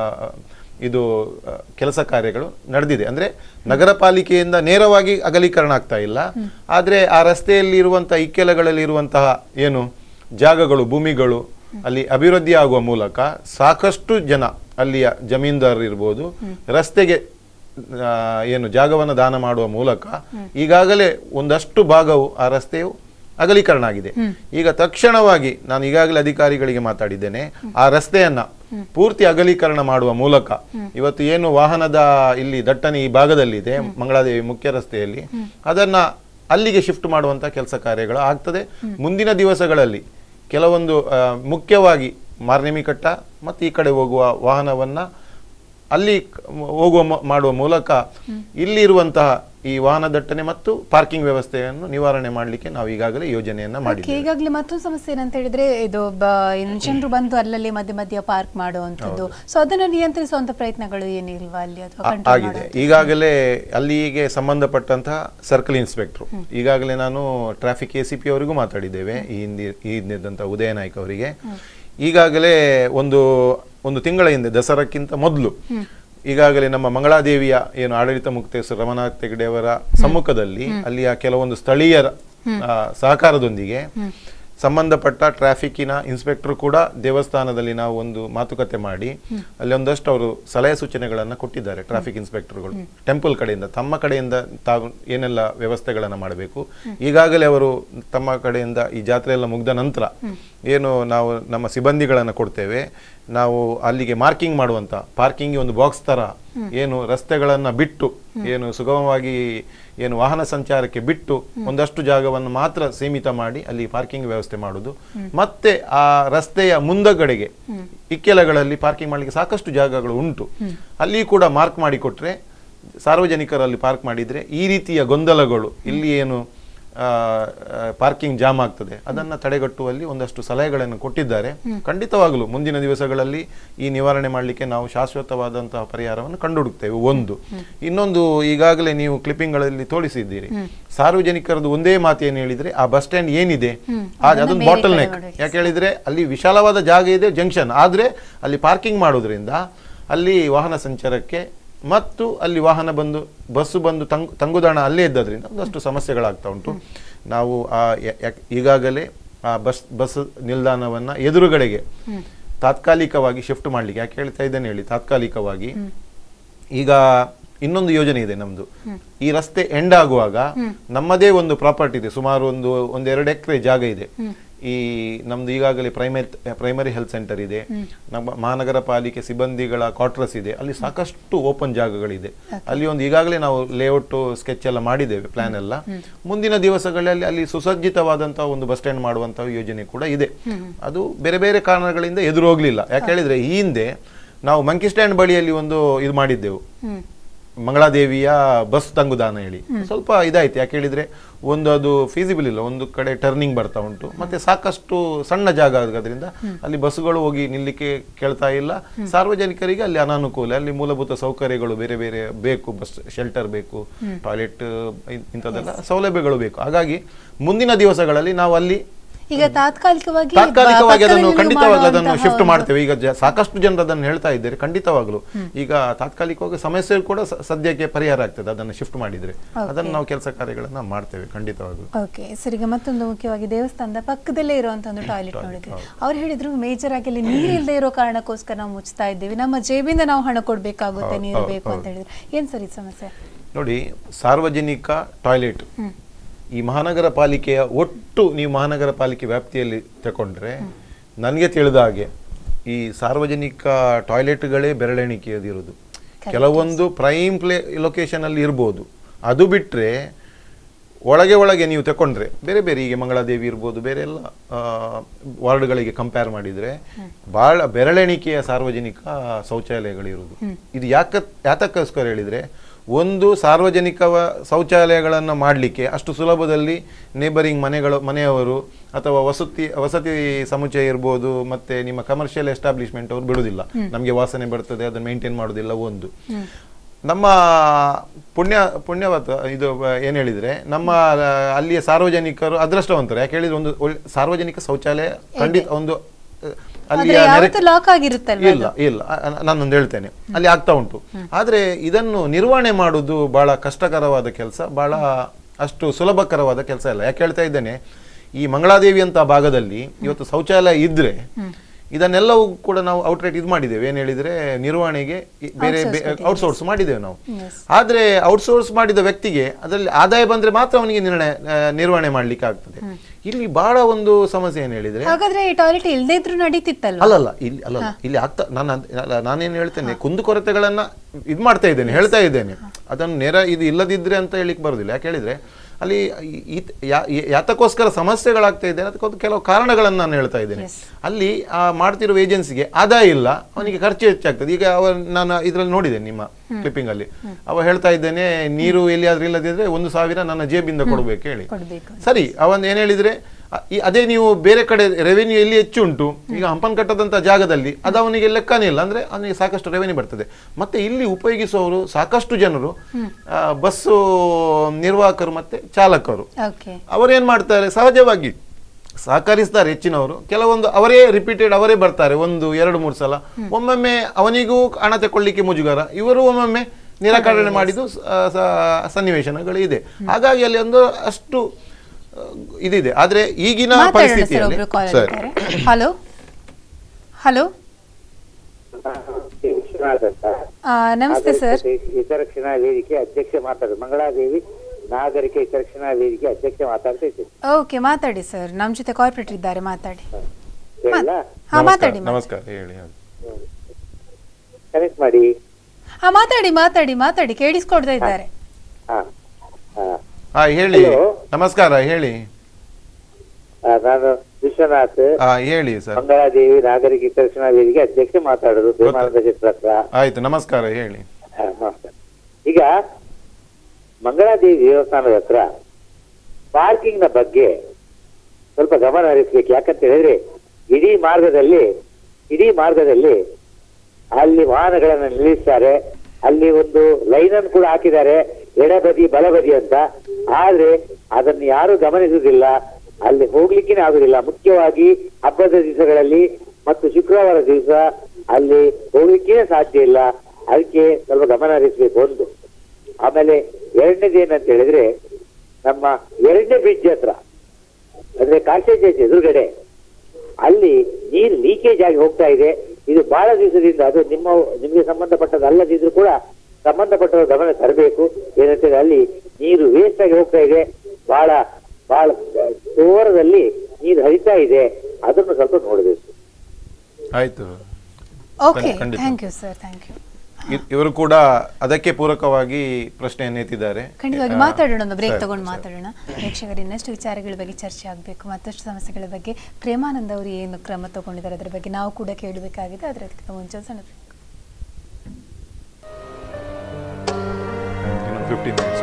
ಇದು ಕೆಲಸ ಕಾರ್ಯಗಳು ನಡೆದಿದೆ. ಅಂದ್ರೆ ನಗರ ಪಾಲಿಕೆಯಿಂದ ನೇರವಾಗಿ ಅಗಲೀಕರಣ ಆಗ್ತಾ ಇಲ್ಲ, ಆದ್ರೆ ಆ ರಸ್ತೆಯಲ್ಲಿ ಇರುವಂತಹ ಇಕ್ಕೆಲಗಳಲ್ಲಿ ಇರುವಂತಹ ಏನು ಜಾಗಗಳು ಭೂಮಿಗಳು ಅಲ್ಲಿ ಅಭಿವೃದ್ಧಿ ಆಗುವ ಮೂಲಕ ಸಾಕಷ್ಟು ಜನ ಅಲ್ಲಿಯ ಜಮೀನ್ದಾರರು ಇರ್ಬೋದು ರಸ್ತೆಗೆ ಏನು ಜಾಗವನ್ನು ದಾನ ಮಾಡುವ ಮೂಲಕ ಈಗಾಗಲೇ ಒಂದಷ್ಟು ಭಾಗವು ಆ ರಸ್ತೆಯು ಅಗಲೀಕರಣ ಆಗಿದೆ. ಈಗ ತಕ್ಷಣವಾಗಿ ನಾನು ಈಗಾಗಲೇ ಅಧಿಕಾರಿಗಳಿಗೆ ಮಾತಾಡಿದ್ದೇನೆ, ಆ ರಸ್ತೆಯನ್ನ ಪೂರ್ತಿ ಅಗಲೀಕರಣ ಮಾಡುವ ಮೂಲಕ ಇವತ್ತು ಏನು ವಾಹನದ ಇಲ್ಲಿ ದಟ್ಟಣೆ ಈ ಭಾಗದಲ್ಲಿ ಇದೆ ಮಂಗಳಾದೇವಿ ಮುಖ್ಯ ರಸ್ತೆಯಲ್ಲಿ ಅದನ್ನ ಅಲ್ಲಿಗೆ ಶಿಫ್ಟ್ ಮಾಡುವಂತ ಕೆಲಸ ಕಾರ್ಯಗಳು ಆಗ್ತದೆ. ಮುಂದಿನ ದಿವಸಗಳಲ್ಲಿ ಕೆಲವೊಂದು ಮುಖ್ಯವಾಗಿ ಮಾರ್ನೆಮಿಕಟ್ಟ ಮತ್ತು ಈ ಕಡೆ ಹೋಗುವ ವಾಹನವನ್ನ ಅಲ್ಲಿ ಹೋಗುವ ಮಾಡುವ ಮೂಲಕ ಇಲ್ಲಿರುವಂತಹ ಈ ವಾಹನ ದಟ್ಟಣೆ ಮತ್ತು ಪಾರ್ಕಿಂಗ್ ವ್ಯವಸ್ಥೆಯನ್ನು ನಿವಾರಣೆ ಮಾಡಲಿಕ್ಕೆ ನಾವು ಈಗಾಗಲೇ ಯೋಜನೆಯನ್ನ ಮಾಡಿದ್ದೇವೆ. ಈಗಾಗಲೇ ಮತ್ತೊಂದು ಸಮಸ್ಯೆ ಏನಂತ ಹೇಳಿದ್ರೆ ಇದು ಜನರು ಬಂದು ಅಲ್ಲಲ್ಲಿ ಮಧ್ಯ ಮಧ್ಯ ಪಾರ್ಕ್ ಮಾಡುವಂತದ್ದು, ಸೊ ಅದನ್ನು ನಿಯಂತ್ರಿಸುವಂತ ಪ್ರಯತ್ನಗಳು ಏನಿಲ್ವಾ ಅಲ್ಲಿ ಅಥವಾ ಆಗಿದೆ? ಈಗಾಗಲೇ ಅಲ್ಲಿಗೆ ಸಂಬಂಧಪಟ್ಟಂತಹ ಸರ್ಕಲ್ ಇನ್ಸ್ಪೆಕ್ಟರ್ ಈಗಾಗಲೇ ನಾನು ಟ್ರಾಫಿಕ್ ಎ ಸಿ ಪಿ ಅವರಿಗೂ ಮಾತಾಡಿದ್ದೇವೆ, ಈ ಹಿಂದೆ ಈ ಹಿಂದಿದ್ದಂತ ಉದಯ ನಾಯ್ಕ ಅವರಿಗೆ. ಈಗಾಗಲೇ ಒಂದು ಒಂದು ತಿಂಗಳ ಹಿಂದೆ ದಸರಾಕ್ಕಿಂತ ಮೊದಲು ಈಗಾಗಲೇ ನಮ್ಮ ಮಂಗಳಾದೇವಿಯ ಏನು ಆಡಳಿತ ಮುಕ್ತೇಶ್ವರ ರಮನಾಥ್ ಹೆಗಡೆ ಅವರ ಸಮ್ಮುಖದಲ್ಲಿ ಅಲ್ಲಿಯ ಕೆಲವೊಂದು ಸ್ಥಳೀಯರ ಸಹಕಾರದೊಂದಿಗೆ ಸಂಬಂಧಪಟ್ಟ ಟ್ರಾಫಿಕ್ಕಿನ ಇನ್ಸ್ಪೆಕ್ಟರ್ ಕೂಡ ದೇವಸ್ಥಾನದಲ್ಲಿ ನಾವು ಒಂದು ಮಾತುಕತೆ ಮಾಡಿ ಅಲ್ಲಿ ಒಂದಷ್ಟು ಅವರು ಸಲಹೆ ಸೂಚನೆಗಳನ್ನು ಕೊಟ್ಟಿದ್ದಾರೆ. ಟ್ರಾಫಿಕ್ ಇನ್ಸ್ಪೆಕ್ಟರ್ಗಳು ಟೆಂಪಲ್ ಕಡೆಯಿಂದ ತಮ್ಮ ಕಡೆಯಿಂದ ತಾವು ಏನೆಲ್ಲ ವ್ಯವಸ್ಥೆಗಳನ್ನು ಮಾಡಬೇಕು. ಈಗಾಗಲೇ ಅವರು ತಮ್ಮ ಕಡೆಯಿಂದ ಈ ಜಾತ್ರೆ ಎಲ್ಲ ಮುಗಿದ ನಂತರ ಏನು ನಾವು ನಮ್ಮ ಸಿಬ್ಬಂದಿಗಳನ್ನು ಕೊಡ್ತೇವೆ, ನಾವು ಅಲ್ಲಿಗೆ ಮಾರ್ಕಿಂಗ್ ಮಾಡುವಂತ ಪಾರ್ಕಿಂಗ್ ಒಂದು ಬಾಕ್ಸ್ ತರ ಏನು ರಸ್ತೆಗಳನ್ನ ಬಿಟ್ಟು ಏನು ಸುಗಮವಾಗಿ ಏನು ವಾಹನ ಸಂಚಾರಕ್ಕೆ ಬಿಟ್ಟು ಒಂದಷ್ಟು ಜಾಗವನ್ನು ಮಾತ್ರ ಸೀಮಿತ ಮಾಡಿ ಅಲ್ಲಿ ಪಾರ್ಕಿಂಗ್ ವ್ಯವಸ್ಥೆ ಮಾಡುದು. ಮತ್ತೆ ಆ ರಸ್ತೆಯ ಮುಂದಗಡೆಗೆ ಇಕ್ಕೆಲಗಳಲ್ಲಿ ಪಾರ್ಕಿಂಗ್ ಮಾಡಲಿಕ್ಕೆ ಸಾಕಷ್ಟು ಜಾಗಗಳು ಉಂಟು. ಅಲ್ಲಿ ಕೂಡ ಮಾರ್ಕ್ ಮಾಡಿ ಕೊಟ್ರೆ ಸಾರ್ವಜನಿಕರಲ್ಲಿ ಪಾರ್ಕ್ ಮಾಡಿದ್ರೆ ಈ ರೀತಿಯ ಗೊಂದಲಗಳು ಇಲ್ಲಿ ಏನು ಪಾರ್ಕಿಂಗ್ ಜಾಮ್ ಆಗ್ತದೆ ಅದನ್ನ ತಡೆಗಟ್ಟುವಲ್ಲಿ ಒಂದಷ್ಟು ಸಲಹೆಗಳನ್ನು ಕೊಟ್ಟಿದ್ದಾರೆ. ಖಂಡಿತವಾಗಲೂ ಮುಂದಿನ ದಿವಸಗಳಲ್ಲಿ ಈ ನಿವಾರಣೆ ಮಾಡಲಿಕ್ಕೆ ನಾವು ಶಾಶ್ವತವಾದಂತಹ ಪರಿಹಾರವನ್ನು ಕಂಡುಹುಡುಕ್ತೇವೆ. ಒಂದು ಇನ್ನೊಂದು, ಈಗಾಗಲೇ ನೀವು ಕ್ಲಿಪ್ಪಿಂಗ್ಗಳಲ್ಲಿ ತೋರಿಸಿದ್ದೀರಿ, ಸಾರ್ವಜನಿಕರದ್ದು ಒಂದೇ ಮಾತು ಏನು ಹೇಳಿದ್ರೆ ಆ ಬಸ್ ಸ್ಟ್ಯಾಂಡ್ ಏನಿದೆ ಅದೊಂದು ಬಾಟಲ್ ನೆಕ್. ಯಾಕೆ ಹೇಳಿದ್ರೆ ಅಲ್ಲಿ ವಿಶಾಲವಾದ ಜಾಗ ಇದೆ ಜಂಕ್ಷನ್, ಆದ್ರೆ ಅಲ್ಲಿ ಪಾರ್ಕಿಂಗ್ ಮಾಡೋದ್ರಿಂದ ಅಲ್ಲಿ ವಾಹನ ಸಂಚಾರಕ್ಕೆ ಮತ್ತು ಅಲ್ಲಿ ವಾಹನ ಬಂದು ಬಸ್ಸು ಬಂದು ತಂಗು ತಂಗುದಾಣ ಅಲ್ಲೇ ಇದ್ದದ್ರಿಂದ ಒಂದಷ್ಟು ಸಮಸ್ಯೆಗಳಾಗ್ತಾ ಉಂಟು. ನಾವು ಆ ಈಗಾಗಲೇ ಆ ಬಸ್ ಬಸ್ ನಿಲ್ದಾಣವನ್ನ ಎದುರುಗಡೆಗೆ ತಾತ್ಕಾಲಿಕವಾಗಿ ಶಿಫ್ಟ್ ಮಾಡ್ಲಿಕ್ಕೆ, ಯಾಕೆ ಹೇಳ್ತಾ ಇದ್ದೇನೆ ಹೇಳಿ, ತಾತ್ಕಾಲಿಕವಾಗಿ ಈಗ ಇನ್ನೊಂದು ಯೋಜನೆ ಇದೆ ನಮ್ದು. ಈ ರಸ್ತೆ ಎಂಡ್ ಆಗುವಾಗ ನಮ್ಮದೇ ಒಂದು ಪ್ರಾಪರ್ಟಿ ಇದೆ, ಸುಮಾರು ಒಂದು ಒಂದೆರಡು ಎಕರೆ ಜಾಗ ಇದೆ. ಈ ನಮ್ದು ಈಗಾಗಲೇ ಪ್ರೈಮರಿ ಪ್ರೈಮರಿ ಹೆಲ್ತ್ ಸೆಂಟರ್ ಇದೆ, ನಮ್ಮ ಮಹಾನಗರ ಪಾಲಿಕೆ ಸಿಬ್ಬಂದಿಗಳ ಕ್ವಾರ್ಟರ್ಸ್ ಇದೆ, ಅಲ್ಲಿ ಸಾಕಷ್ಟು ಓಪನ್ ಜಾಗಗಳಿದೆ. ಅಲ್ಲಿ ಒಂದು ಈಗಾಗಲೇ ನಾವು ಲೇಔಟ್ ಸ್ಕೆಚ್ ಎಲ್ಲ ಮಾಡಿದ್ದೇವೆ, ಪ್ಲಾನ್ ಎಲ್ಲ. ಮುಂದಿನ ದಿವಸಗಳಲ್ಲಿ ಅಲ್ಲಿ ಸುಸಜ್ಜಿತವಾದಂತಹ ಒಂದು ಬಸ್ ಸ್ಟ್ಯಾಂಡ್ ಮಾಡುವಂತಹ ಯೋಜನೆ ಕೂಡ ಇದೆ. ಅದು ಬೇರೆ ಬೇರೆ ಕಾರಣಗಳಿಂದ ಎದುರು ಹೋಗ್ಲಿಲ್ಲ. ಯಾಕೆ ಹೇಳಿದ್ರೆ ಈ ಹಿಂದೆ ನಾವು ಮಂಕಿ ಸ್ಟ್ಯಾಂಡ್ ಬಳಿಯಲ್ಲಿ ಒಂದು ಇದು ಮಾಡಿದ್ದೆವು, ಮಂಗಳಾದೇವಿಯ ಬಸ್ ತಂಗುದಾನ ಹೇಳಿ. ಸ್ವಲ್ಪ ಇದಾಯ್ತು, ಯಾಕೆ ಹೇಳಿದ್ರೆ ಒಂದು ಅದು ಫೀಸಿಬಲ್ ಇಲ್ಲ, ಒಂದು ಕಡೆ ಟರ್ನಿಂಗ್ ಬರ್ತಾ ಉಂಟು, ಮತ್ತೆ ಸಾಕಷ್ಟು ಸಣ್ಣ ಜಾಗ ಆಗೋದ್ರಿಂದ ಅಲ್ಲಿ ಬಸ್ಸುಗಳು ಹೋಗಿ ನಿಲ್ಲಿಕ್ಕೆ ಕೇಳ್ತಾ ಇಲ್ಲ. ಸಾರ್ವಜನಿಕರಿಗೆ ಅಲ್ಲಿ ಅನಾನುಕೂಲ, ಅಲ್ಲಿ ಮೂಲಭೂತ ಸೌಕರ್ಯಗಳು ಬೇರೆ ಬೇರೆ ಬೇಕು, ಬಸ್ ಶೆಲ್ಟರ್ ಬೇಕು, ಟಾಯ್ಲೆಟ್ ಇಂಥದ್ದೆಲ್ಲ ಸೌಲಭ್ಯಗಳು ಬೇಕು. ಹಾಗಾಗಿ ಮುಂದಿನ ದಿವಸಗಳಲ್ಲಿ ನಾವು ಅಲ್ಲಿ ಈಗ ತಾತ್ಕಾಲಿಕವಾಗಿ ತಾತ್ಕಾಲಿಕವಾಗಿ ಅದನ್ನು ಖಂಡಿತವಾಗ್ಲೂ ಅದನ್ನು ಶಿಫ್ಟ್ ಮಾಡ್ತೇವೆ. ಈಗ ಸಾಕಷ್ಟು ಜನರು ಅದನ್ನು ಹೇಳ್ತಾ ಇದ್ದಾರೆ, ಖಂಡಿತವಾಗ್ಲು ಈಗ ತಾತ್ಕಾಲಿಕವಾಗಿ ಸಮಸ್ಯೆ ಕೂಡ ಸದ್ಯಕ್ಕೆ ಪರಿಹಾರ ಆಗ್ತದೆ ಅದನ್ನು ಶಿಫ್ಟ್ ಮಾಡಿದ್ರೆ. ಅದನ್ನು ನಾವು ಕೆಲಸ ಕಾರ್ಯಗಳನ್ನ ಮಾಡ್ತೇವೆ ಖಂಡಿತವಾಗ್ಲು. ಓಕೆ ಸರ್, ಈಗ ಮತ್ತೊಂದು ಮುಖ್ಯವಾಗಿ ದೇವಸ್ಥಾನದ ಪಕ್ಕದಲ್ಲೇ ಇರುವಂತ ಒಂದು ಟಾಯ್ಲೆಟ್ ನೋಡಿದ್ವಿ, ಅವ್ರು ಹೇಳಿದ್ರು ಮೇಜರ್ ಆಗಿ ಅಲ್ಲಿ ನೀರಿಲ್ಲದೆ ಇರೋ ಕಾರಣಕ್ಕೋಸ್ಕರ ನಾವು ಮುಚ್ತಾ ಇದ್ದೀವಿ, ನಮ್ಮ ಜೇಬಿಂದ ನಾವು ಹಣ ಕೊಡ್ಬೇಕಾಗುತ್ತೆ, ನೀರು ಬೇಕು ಅಂತ ಹೇಳಿದ್ರು. ಏನ್ ಸರ್ ಈ ಸಮಸ್ಯೆ? ನೋಡಿ, ಸಾರ್ವಜನಿಕ ಟಾಯ್ಲೆಟ್ ಈ ಮಹಾನಗರ ಪಾಲಿಕೆಯ ಒಟ್ಟು ನೀವು ಮಹಾನಗರ ಪಾಲಿಕೆ ವ್ಯಾಪ್ತಿಯಲ್ಲಿ ತಗೊಂಡ್ರೆ ನನಗೆ ತಿಳಿದ ಹಾಗೆ ಈ ಸಾರ್ವಜನಿಕ ಟಾಯ್ಲೆಟ್ಗಳೇ ಬೆರಳೆಣಿಕೆಯದಿರುವುದು. ಕೆಲವೊಂದು ಪ್ರೈಮ್ ಪ್ಲೇ ಲೊಕೇಶನ್ ಅಲ್ಲಿ ಇರ್ಬೋದು, ಅದು ಬಿಟ್ರೆ ಒಳಗೆ ಒಳಗೆ ನೀವು ತಕೊಂಡ್ರೆ ಬೇರೆ ಬೇರೆ ಈಗ ಮಂಗಳಾದೇವಿ ಇರ್ಬೋದು, ಬೇರೆ ಎಲ್ಲ ವಾರ್ಡ್ಗಳಿಗೆ ಕಂಪೇರ್ ಮಾಡಿದ್ರೆ ಬಹಳ ಬೆರಳೆಣಿಕೆಯ ಸಾರ್ವಜನಿಕ ಶೌಚಾಲಯಗಳಿರುವುದು. ಇದು ಯಾಕ ಯಾತಕ್ಕೋಸ್ಕರ ಹೇಳಿದ್ರೆ, ಒಂದು ಸಾರ್ವಜನಿಕ ಶೌಚಾಲಯಗಳನ್ನು ಮಾಡಲಿಕ್ಕೆ ಅಷ್ಟು ಸುಲಭದಲ್ಲಿ ನೇಬರಿಂಗ್ ಮನೆಗಳು ಮನೆಯವರು ಅಥವಾ ವಸತಿ ವಸತಿ ಸಮುಚ್ಚಯ ಇರ್ಬೋದು, ಮತ್ತೆ ನಿಮ್ಮ ಕಮರ್ಷಿಯಲ್ ಎಸ್ಟಾಬ್ಲಿಷ್ಮೆಂಟ್ ಅವರು ಬಿಡುವುದಿಲ್ಲ, ನಮಗೆ ವಾಸನೆ ಬರ್ತದೆ, ಅದನ್ನು ಮೇಂಟೈನ್ ಮಾಡೋದಿಲ್ಲ. ಒಂದು ನಮ್ಮ ಪುಣ್ಯ ಪುಣ್ಯವತ ಇದು ಏನು ಹೇಳಿದ್ರೆ ನಮ್ಮ ಅಲ್ಲಿಯ ಸಾರ್ವಜನಿಕರು ಅದೃಷ್ಟವಂತರು. ಯಾಕೆ ಹೇಳಿದ್ರೆ ಒಂದು ಸಾರ್ವಜನಿಕ ಶೌಚಾಲಯ ಖಂಡಿತ ಒಂದು ಅಲ್ಲಿಯ ಇಲ್ಲ ಇಲ್ಲ ನಾನೊಂದು ಹೇಳ್ತೇನೆ, ಅಲ್ಲಿ ಆಗ್ತಾ ಉಂಟು. ಆದ್ರೆ ಇದನ್ನು ನಿರ್ವಹಣೆ ಮಾಡುವುದು ಬಹಳ ಕಷ್ಟಕರವಾದ ಕೆಲಸ, ಬಹಳ ಅಷ್ಟು ಸುಲಭಕರವಾದ ಕೆಲಸ ಇಲ್ಲ. ಯಾಕೆ ಹೇಳ್ತಾ ಇದ್ದೇನೆ, ಈ ಮಂಗಳಾದೇವಿ ಅಂತ ಭಾಗದಲ್ಲಿ ಇವತ್ತು ಶೌಚಾಲಯ ಇದ್ರೆ ಇದನ್ನೆಲ್ಲವೂ ಕೂಡ ನಾವು ಔಟ್ರೇಟ್ ಇದು ಮಾಡಿದ್ದೇವೆ. ಏನ್ ಹೇಳಿದ್ರೆ ನಿರ್ವಹಣೆಗೆ ಬೇರೆ ಔಟ್ಸೋರ್ಸ್ ಮಾಡಿದ್ದೇವೆ ನಾವು. ಆದ್ರೆ ಔಟ್ಸೋರ್ಸ್ ಮಾಡಿದ ವ್ಯಕ್ತಿಗೆ ಅದರಲ್ಲಿ ಆದಾಯ ಬಂದ್ರೆ ಮಾತ್ರ ಅವನಿಗೆ ನಿರ್ಣಯ ನಿರ್ವಹಣೆ ಮಾಡ್ಲಿಕ್ಕೆ ಆಗ್ತದೆ. ಇಲ್ಲಿ ಬಹಳ ಒಂದು ಸಮಸ್ಯೆ ಏನ್ ಹೇಳಿದ್ರೆ, ಹಾಗಾದ್ರೆ ಈ ಟಾಯ್ಲೆಟ್ ಇಲ್ಲದೆ ಇದ್ರೂ ನಡೀತಿತ್ತಲ್ಲ? ಅಲ್ಲಲ್ಲ, ಇಲ್ಲಿ ಅಲ್ಲ ಇಲ್ಲಿ ಆಗ್ತಾ ನಾನು ನಾನೇನು ಹೇಳ್ತೇನೆ, ಕುಂದುಕೊರತೆಗಳನ್ನ ಇದು ಮಾಡ್ತಾ ಇದ್ದೇನೆ, ಹೇಳ್ತಾ ಇದ್ದೇನೆ. ಅದನ್ನು ನೇರ ಇದು ಇಲ್ಲದಿದ್ರೆ ಅಂತ ಹೇಳಿಕ್ ಬರುದಿಲ್ಲ. ಯಾಕೆ ಹೇಳಿದ್ರೆ ಅಲ್ಲಿ ಯಾತಕ್ಕೋಸ್ಕರ ಸಮಸ್ಯೆಗಳಾಗ್ತಾ ಇದೆ ಅದಕ್ಕೊಂದು ಕೆಲವು ಕಾರಣಗಳನ್ನು ನಾನು ಹೇಳ್ತಾ ಇದ್ದೇನೆ. ಅಲ್ಲಿ ಆ ಮಾಡ್ತಿರುವ ಏಜೆನ್ಸಿಗೆ ಆದಾಯ ಇಲ್ಲ, ಅವನಿಗೆ ಖರ್ಚು ಹೆಚ್ಚಾಗ್ತದೆ. ಈಗ ಅವ ನಾನು ಇದ್ರಲ್ಲಿ ನೋಡಿದ್ದೇನೆ ನಿಮ್ಮ ಕ್ಲಿಪ್ಪಿಂಗ್ ಅಲ್ಲಿ, ಅವ ಹೇಳ್ತಾ ಇದ್ದೇನೆ ನೀರು ಎಲ್ಲಿಯಾದ್ರೂ ಇಲ್ಲದಿದ್ರೆ ಒಂದು ಸಾವಿರ ನನ್ನ ಜೇಬಿಂದ ಕೊಡ್ಬೇಕು ಹೇಳಿ. ಸರಿ, ಅವನ್ ಏನ್ ಹೇಳಿದ್ರೆ ಅದೇ ನೀವು ಬೇರೆ ಕಡೆ ರೆವೆನ್ಯೂ ಎಲ್ಲಿ ಹೆಚ್ಚು ಉಂಟು, ಈಗ ಹಂಪನಕಟ್ಟದಂತ ಜಾಗದಲ್ಲಿ ಅದು ಅವನಿಗೆ ಲೆಕ್ಕನೇ ಇಲ್ಲ, ಅಂದ್ರೆ ಅವನಿಗೆ ಸಾಕಷ್ಟು ರೆವೆನ್ಯೂ ಬರ್ತದೆ. ಮತ್ತೆ ಇಲ್ಲಿ ಉಪಯೋಗಿಸುವವರು ಸಾಕಷ್ಟು ಜನರು ಬಸ್ಸು ನಿರ್ವಾಹಕರು ಮತ್ತೆ ಚಾಲಕರು, ಅವರೇನ್ ಮಾಡ್ತಾರೆ, ಸಹಜವಾಗಿ ಸಹಕರಿಸ್ತಾರೆ ಹೆಚ್ಚಿನವರು. ಕೆಲವೊಂದು ಅವರೇ ರಿಪೀಟೆಡ್ ಅವರೇ ಬರ್ತಾರೆ ಒಂದು ಎರಡು ಮೂರು ಸಲ. ಒಮ್ಮೊಮ್ಮೆ ಅವನಿಗೂ ಹಣ ತಕೊಳ್ಳಿಕ್ಕೆ ಮುಜುಗರ, ಇವರು ಒಮ್ಮೊಮ್ಮೆ ನಿರಾಕರಣೆ ಮಾಡಿದ್ದು ಸನ್ನಿವೇಶನಗಳು ಇದೆ. ಹಾಗಾಗಿ ಅಲ್ಲಿ ಒಂದು ಅಷ್ಟು ಇದಿದೆ. ಆದ್ರೆ ಈಗಿನ ಪರಿಸ್ಥಿತಿಯಲ್ಲಿ ಸರ್ ಹಲೋ ಹಲೋ ನಮಸ್ತೆ ಸರ್. ಹಿತರಕ್ಷಣಾ ವೇದಿಕೆ ಅಧ್ಯಕ್ಷ ಮಾತಾಡೋದು ಮಂಗಳಾದೇವಿ ನಾಗರಿಕ ಹಿತರಕ್ಷಣಾ ವೇದಿಕೆ ಅಧ್ಯಕ್ಷ ಮಾತಾಡ್ತಾ ಇದ್ದೇನೆ. ಓಕೆ ಮಾತಾಡಿ ಸರ್, ನಮ್ಮ ಜೊತೆ ಕಾರ್ಪೊರೇಟರ್ ಇದ್ದಾರೆ, ಮಾತಾಡಿ. ಹಾ ಮಾತಾಡಿ. ನಮಸ್ಕಾರ, ಹೇಳಿ. ಕನೆಕ್ಟ್ ಮಾಡಿ. ಹಾ ಮಾತಾಡಿ ಮಾತಾಡಿ ಮಾತಾಡಿ ಕೇಳಿಸ್ಕೊಡ್ತಾ ಇದ್ದಾರೆ. ಹಾ ಹೇಳಿ. ನಮಸ್ಕಾರ, ಹೇಳಿ. ನಾನು ವಿಶ್ವನಾಥ್, ಹೇಳಿ ಸರ್. ಮಂಗಳಾದೇವಿ ನಾಗರಿಕ ಹಿತರಕ್ಷಣಾ ವೇದಿಕೆ ಅಧ್ಯಕ್ಷ ಮಾತಾಡೋದು ಪ್ರೇಮಾನಂದ ಕ್ಷೇತ್ರ ಹತ್ರ. ಆಯ್ತು, ನಮಸ್ಕಾರ, ಹೇಳಿ. ಈಗ ಮಂಗಳಾದೇವಿ ದೇವಸ್ಥಾನದ ಹತ್ರ ಪಾರ್ಕಿಂಗ್ ನ ಬಗ್ಗೆ ಸ್ವಲ್ಪ ಗಮನ ಹರಿಸ್ಬೇಕು. ಯಾಕಂತ ಹೇಳಿದ್ರೆ ಇಡೀ ಮಾರ್ಗದಲ್ಲಿ ಇಡೀ ಮಾರ್ಗದಲ್ಲಿ ಅಲ್ಲಿ ವಾಹನಗಳನ್ನ ನಿಲ್ಲಿಸ್ತಾರೆ. ಅಲ್ಲಿ ಒಂದು ಲೈನ್ ಅನ್ನು ಕೂಡ ಹಾಕಿದ್ದಾರೆ, ಎಡಬದಿ ಬಲಬದಿ ಅಂತ. ಆದ್ರೆ ಅದನ್ನು ಯಾರು ಗಮನಿಸುವುದಿಲ್ಲ, ಅಲ್ಲಿ ಹೋಗ್ಲಿಕ್ಕೆ ಆಗುದಿಲ್ಲ. ಮುಖ್ಯವಾಗಿ ಹಬ್ಬದ ದಿವಸಗಳಲ್ಲಿ ಮತ್ತು ಶುಕ್ರವಾರ ದಿವಸ ಅಲ್ಲಿ ಹೋಗ್ಲಿಕ್ಕೆ ಸಾಧ್ಯ ಇಲ್ಲ. ಅದಕ್ಕೆ ಸ್ವಲ್ಪ ಗಮನ ಹರಿಸಬೇಕು ಒಂದು. ಆಮೇಲೆ ಎರಡನೇದು ಏನಂತ ಹೇಳಿದ್ರೆ, ನಮ್ಮ ಎರಡನೇ ಬ್ರಿಡ್ಜ್ ಹತ್ರ ಅಂದ್ರೆ ಕಾಶೇಜ್ ಎದುರುಗಡೆ ಅಲ್ಲಿ ನೀರು ಲೀಕೇಜ್ ಆಗಿ ಹೋಗ್ತಾ ಇದೆ. ಇದು ಬಹಳ ದಿವಸದಿಂದ, ಅದು ನಿಮ್ಮ ನಿಮಗೆ ಸಂಬಂಧಪಟ್ಟದ್ದು ಅಲ್ಲದಿದ್ರು ಕೂಡ ಸಂಬಂಧಪಟ್ಟವರು ಗಮನ ತರಬೇಕು. ಏನಂತೇಳಿ ಅಲ್ಲಿ ನೀರು ವೇಸ್ಟ್ ಆಗಿ ಹೋಗ್ತಾ ಇದೆ, ಬಹಳ ಬಹಳ ದೂರದಲ್ಲಿ ನೀರು ಹರಿತಾ ಇದೆ, ಅದನ್ನು ಸ್ವಲ್ಪ ನೋಡಬೇಕು. ಆಯ್ತು, okay, thank you sir, thank you. ಇವರು ಕೂಡ ಅದಕ್ಕೆ ಪೂರಕವಾಗಿ ಪ್ರಶ್ನೆಯನ್ನು ಎತ್ತಿದ್ದಾರೆ. ಖಂಡಿತವಾಗಿ ಮಾತಾಡೋಣ, ಒಂದು ಬ್ರೇಕ್ ತಗೊಂಡು ಮಾತಾಡೋಣ. ವೀಕ್ಷಕರು ಇನ್ನಷ್ಟು ವಿಚಾರಗಳ ಬಗ್ಗೆ ಚರ್ಚೆ ಆಗಬೇಕು, ಮತ್ತಷ್ಟು ಸಮಸ್ಯೆಗಳ ಬಗ್ಗೆ ಪ್ರೇಮಾನಂದ ಅವರು ಏನು ಕ್ರಮ ತಗೊಂಡಿದ್ದಾರೆ ಅದರ ಬಗ್ಗೆ ನಾವು ಕೂಡ ಕೇಳಬೇಕಾಗಿದೆ. ಅದಕ್ಕೆ ಮುಂಚೆ ಸಣ್ಣ ಫಿಫ್ಟೀನ್ ಮಿನಿಟ್ಸ್.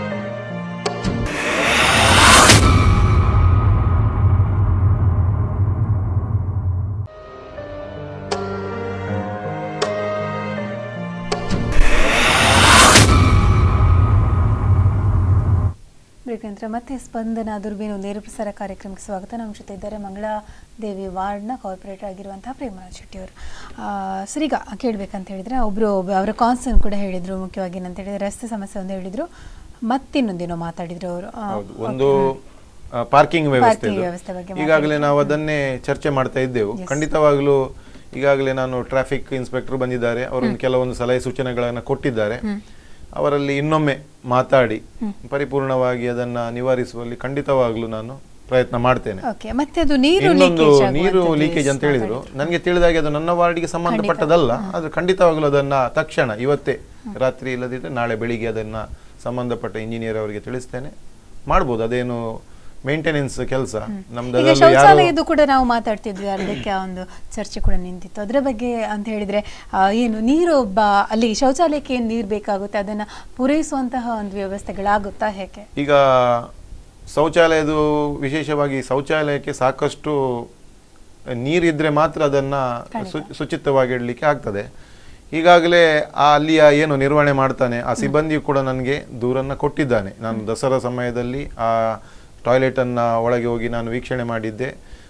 ನಂತರ ಮತ್ತೆ ಸ್ಪಂದನ ದುರ್ಬೀನು ನೇರ ಪ್ರಸಾರ ಕಾರ್ಯಕ್ರಮಕ್ಕೆ ಸ್ವಾಗತ. ನಮ್ಮ ಜೊತೆ ಇದ್ದಾರೆ ಮಂಗಳಾದೇವಿ ವಾರ್ಡ್ನ ಕಾರ್ಪೊರೇಟರ್ ಆಗಿರುವಂತಹ ಪ್ರೇಮನಾಥ್ ಶೆಟ್ಟಿ ಅವರು. ಸರ್, ಈಗ ಕೇಳಬೇಕಂತ ಹೇಳಿದ್ರೆ ಒಬ್ಬರು ಅವರ ಕಾನ್ಸರ್ನ್ ಕೂಡ ಹೇಳಿದರು, ಮುಖ್ಯವಾಗಿ ಏನಂತ ಹೇಳಿದ್ರೆ ರಸ್ತೆ ಸಮಸ್ಯೆ ಒಂದು ಹೇಳಿದರು, ಮತ್ತಿನ್ನೊಂದೇನೋ ಮಾತಾಡಿದ್ರು ಅವರು. ಒಂದು ಪಾರ್ಕಿಂಗ್ ವ್ಯವಸ್ಥೆ ಈಗಾಗಲೇ ನಾವು ಅದನ್ನೇ ಚರ್ಚೆ ಮಾಡ್ತಾ ಇದ್ದೆವು. ಖಂಡಿತವಾಗ್ಲೂ ಈಗಾಗಲೇ ನಾನು ಟ್ರಾಫಿಕ್ ಇನ್ಸ್ಪೆಕ್ಟರ್ ಬಂದಿದ್ದಾರೆ, ಅವರೊಂದು ಕೆಲವೊಂದು ಸಲಹೆ ಸೂಚನೆಗಳನ್ನು ಕೊಟ್ಟಿದ್ದಾರೆ. ಅವರಲ್ಲಿ ಇನ್ನೊಮ್ಮೆ ಮಾತಾಡಿ ಪರಿಪೂರ್ಣವಾಗಿ ಅದನ್ನ ನಿವಾರಿಸುವಲ್ಲಿ ಖಂಡಿತವಾಗ್ಲೂ ನಾನು ಪ್ರಯತ್ನ ಮಾಡ್ತೇನೆ. ಇನ್ನೊಂದು ನೀರು ಲೀಕೇಜ್ ಅಂತ ಹೇಳಿದ್ರು, ನನಗೆ ತಿಳಿದಾಗೆ ಅದು ನನ್ನ ವಾರ್ಡಿಗೆ ಸಂಬಂಧಪಟ್ಟದಲ್ಲ. ಆದ್ರೆ ಖಂಡಿತವಾಗ್ಲೂ ಅದನ್ನ ತಕ್ಷಣ ಇವತ್ತೇ ರಾತ್ರಿ ಇಲ್ಲದಿದ್ರೆ ನಾಳೆ ಬೆಳಿಗ್ಗೆ ಅದನ್ನ ಸಂಬಂಧಪಟ್ಟ ಇಂಜಿನಿಯರ್ ಅವರಿಗೆ ತಿಳಿಸ್ತೇನೆ. ಮಾಡ್ಬೋದು, ಅದೇನು ಮೇಂಟೆನೆನ್ಸ್ ಕೆಲಸ ನಮ್ದು. ಶೌಚಾಲಯದ್ದು ಕೂಡ ನಾವು ಮಾತಾಡ್ತಿದ್ವಿ, ಅದಕ್ಕೆ ಒಂದು ಚರ್ಚೆ ಕೂಡ ನಿಂತಿತ್ತು ಅದರ ಬಗ್ಗೆ. ಅಂತ ಹೇಳಿದ್ರೆ ಏನು ನೀರು ಅಲ್ಲಿ ಶೌಚಾಲಯಕ್ಕೆ ಏನು ನೀರು ಬೇಕಾಗುತ್ತೆ ಅದನ್ನ ಪೂರೈಸುವಂತಹ ಒಂದು ವ್ಯವಸ್ಥೆಗಳಾಗುತ್ತಾ ಹೇಗೆ? ಈಗ ಶೌಚಾಲಯದು ವಿಶೇಷವಾಗಿ ಶೌಚಾಲಯಕ್ಕೆ ಸಾಕಷ್ಟು ನೀರಿದ್ರೆ ಮಾತ್ರ ಅದನ್ನ ಶುಚಿತ್ವವಾಗಿ ಇಡಲಿಕ್ಕೆ ಆಗ್ತದೆ. ಈಗಾಗಲೇ ಆ ಅಲ್ಲಿಯ ಏನು ನಿರ್ವಹಣೆ ಮಾಡ್ತಾನೆ ಆ ಸಿಬ್ಬಂದಿಯು ಕೂಡ ನನಗೆ ದೂರನ್ನ ಕೊಟ್ಟಿದ್ದಾನೆ. ನಾನು ದಸರಾ ಸಮಯದಲ್ಲಿ ಆ ಟಾಯ್ಲೆಟನ್ನು ಒಳಗೆ ಹೋಗಿ ನಾನು ವೀಕ್ಷಣೆ ಮಾಡಿದ್ದೆ.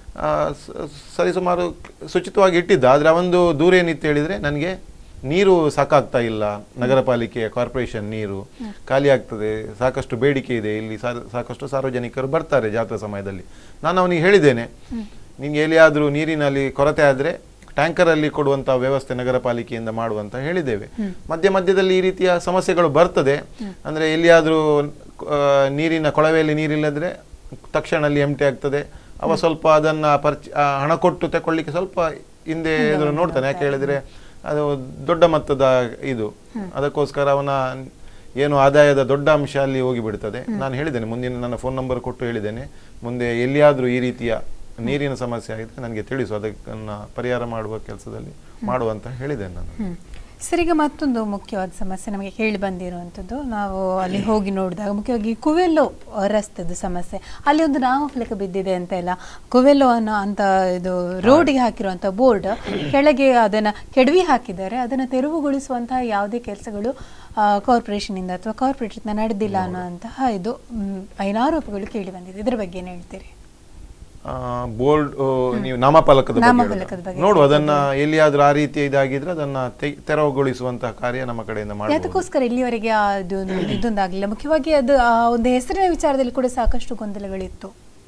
ಸರಿಸುಮಾರು ಶುಚಿತ್ವವಾಗಿ ಇಟ್ಟಿದ್ದ. ಆದರೆ ಅವೊಂದು ದೂರ ಏನಿತ್ತು ಹೇಳಿದರೆ, ನನಗೆ ನೀರು ಸಾಕಾಗ್ತಾ ಇಲ್ಲ, ನಗರ ಪಾಲಿಕೆಯ ಕಾರ್ಪೊರೇಷನ್ ನೀರು ಖಾಲಿ ಆಗ್ತದೆ, ಸಾಕಷ್ಟು ಬೇಡಿಕೆ ಇದೆ, ಇಲ್ಲಿ ಸಾಕಷ್ಟು ಸಾರ್ವಜನಿಕರು ಬರ್ತಾರೆ ಜಾತ್ರಾ ಸಮಯದಲ್ಲಿ. ನಾನು ಅವನಿಗೆ ಹೇಳಿದ್ದೇನೆ, ನಿಮಗೆ ಎಲ್ಲಿಯಾದರೂ ನೀರಿನಲ್ಲಿ ಕೊರತೆ ಆದರೆ ಟ್ಯಾಂಕರಲ್ಲಿ ಕೊಡುವಂಥ ವ್ಯವಸ್ಥೆ ನಗರ ಪಾಲಿಕೆಯಿಂದ ಮಾಡುವಂತ ಹೇಳಿದ್ದೇವೆ. ಮಧ್ಯ ಮಧ್ಯದಲ್ಲಿ ಈ ರೀತಿಯ ಸಮಸ್ಯೆಗಳು ಬರ್ತದೆ. ಅಂದರೆ ಎಲ್ಲಿಯಾದರೂ ನೀರಿನ ಕೊಳವೆಯಲ್ಲಿ ನೀರಿಲ್ಲದ್ರೆ ತಕ್ಷಣ ಅಲ್ಲಿ ಎಂಟಿ ಆಗ್ತದೆ. ಅವ ಸ್ವಲ್ಪ ಅದನ್ನು ಪರ್ಚ ಹಣ ಕೊಟ್ಟು ತಗೊಳ್ಳಿಕ್ಕೆ ಸ್ವಲ್ಪ ಹಿಂದೆ ಎದುರು ನೋಡ್ತಾನೆ. ಯಾಕೆ ಹೇಳಿದರೆ ಅದು ದೊಡ್ಡ ಮೊತ್ತದ ಇದು, ಅದಕ್ಕೋಸ್ಕರ ಅವನ ಏನು ಆದಾಯದ ದೊಡ್ಡ ಅಂಶ ಅಲ್ಲಿ ಹೋಗಿಬಿಡ್ತದೆ. ನಾನು ಹೇಳಿದ್ದೇನೆ, ಮುಂದಿನ ನನ್ನ ಫೋನ್ ನಂಬರ್ ಕೊಟ್ಟು ಹೇಳಿದ್ದೇನೆ, ಮುಂದೆ ಎಲ್ಲಿಯಾದರೂ ಈ ರೀತಿಯ ನೀರಿನ ಸಮಸ್ಯೆ ಆಗಿದೆ ನನಗೆ ತಿಳಿಸು, ಅದನ್ನ ಪರಿಹಾರ ಮಾಡುವ ಕೆಲಸದಲ್ಲಿ ಮಾಡುವಂತ ಹೇಳಿದ್ದೇನೆ ನಾನು. ಸರಿಗ ಮತ್ತೊಂದು ಮುಖ್ಯವಾದ ಸಮಸ್ಯೆ ನಮಗೆ ಕೇಳಿ ಬಂದಿರುವಂಥದ್ದು, ನಾವು ಅಲ್ಲಿ ಹೋಗಿ ನೋಡಿದಾಗ ಮುಖ್ಯವಾಗಿ ಕುವೆಲ್ಲೋ ರಸ್ತೆದು ಸಮಸ್ಯೆ. ಅಲ್ಲಿ ಒಂದು ನಾಮಫಲಕ ಬಿದ್ದಿದೆ ಅಂತ ಇಲ್ಲ, ಕುವೆಲ್ಲೋ ಅನ್ನೋ ಅಂತ ಇದು ರೋಡಿಗೆ ಹಾಕಿರುವಂಥ ಬೋರ್ಡ್ ಕೆಳಗೆ ಅದನ್ನು ಕೆಡವಿ ಹಾಕಿದ್ದಾರೆ. ಅದನ್ನು ತೆರವುಗೊಳಿಸುವಂತಹ ಯಾವುದೇ ಕೆಲಸಗಳು ಕಾರ್ಪೊರೇಷನಿಂದ ಅಥವಾ ಕಾರ್ಪೊರೇಟ್ರಿಂದ ನಡೆದಿಲ್ಲ ಅನ್ನೋಂತಹ ಇದು ಐನಾರೋಪಗಳು ಕೇಳಿ ಬಂದಿದೆ. ಇದರ ಬಗ್ಗೆ ಏನು ಹೇಳ್ತೀರಿ? ಬೋರ್ಡ್ ನೀವು ನಾಮಫಲಕದ ಬಗ್ಗೆ ನೋಡು, ಅದನ್ನ ಎಲ್ಲಿಯಾದ್ರೂ ಆ ರೀತಿ ಇದಾಗಿದ್ರೆ ಅದನ್ನ ತೆರವುಗೊಳಿಸುವಂತಹ ಕಾರ್ಯ ನಮ್ಮ ಕಡೆಯಿಂದ ಮಾಡಬಹುದು. ಅದಕ್ಕೋಸ್ಕರ ಇಲ್ಲಿವರೆಗೆ ಇದೊಂದಾಗಲಿಲ್ಲ. ಮುಖ್ಯವಾಗಿ ಅದು ಆ ಒಂದು ಹೆಸರಿನ ವಿಚಾರದಲ್ಲಿ ಕೂಡ ಸಾಕಷ್ಟು ಗೊಂದಲಗಳಿತ್ತು.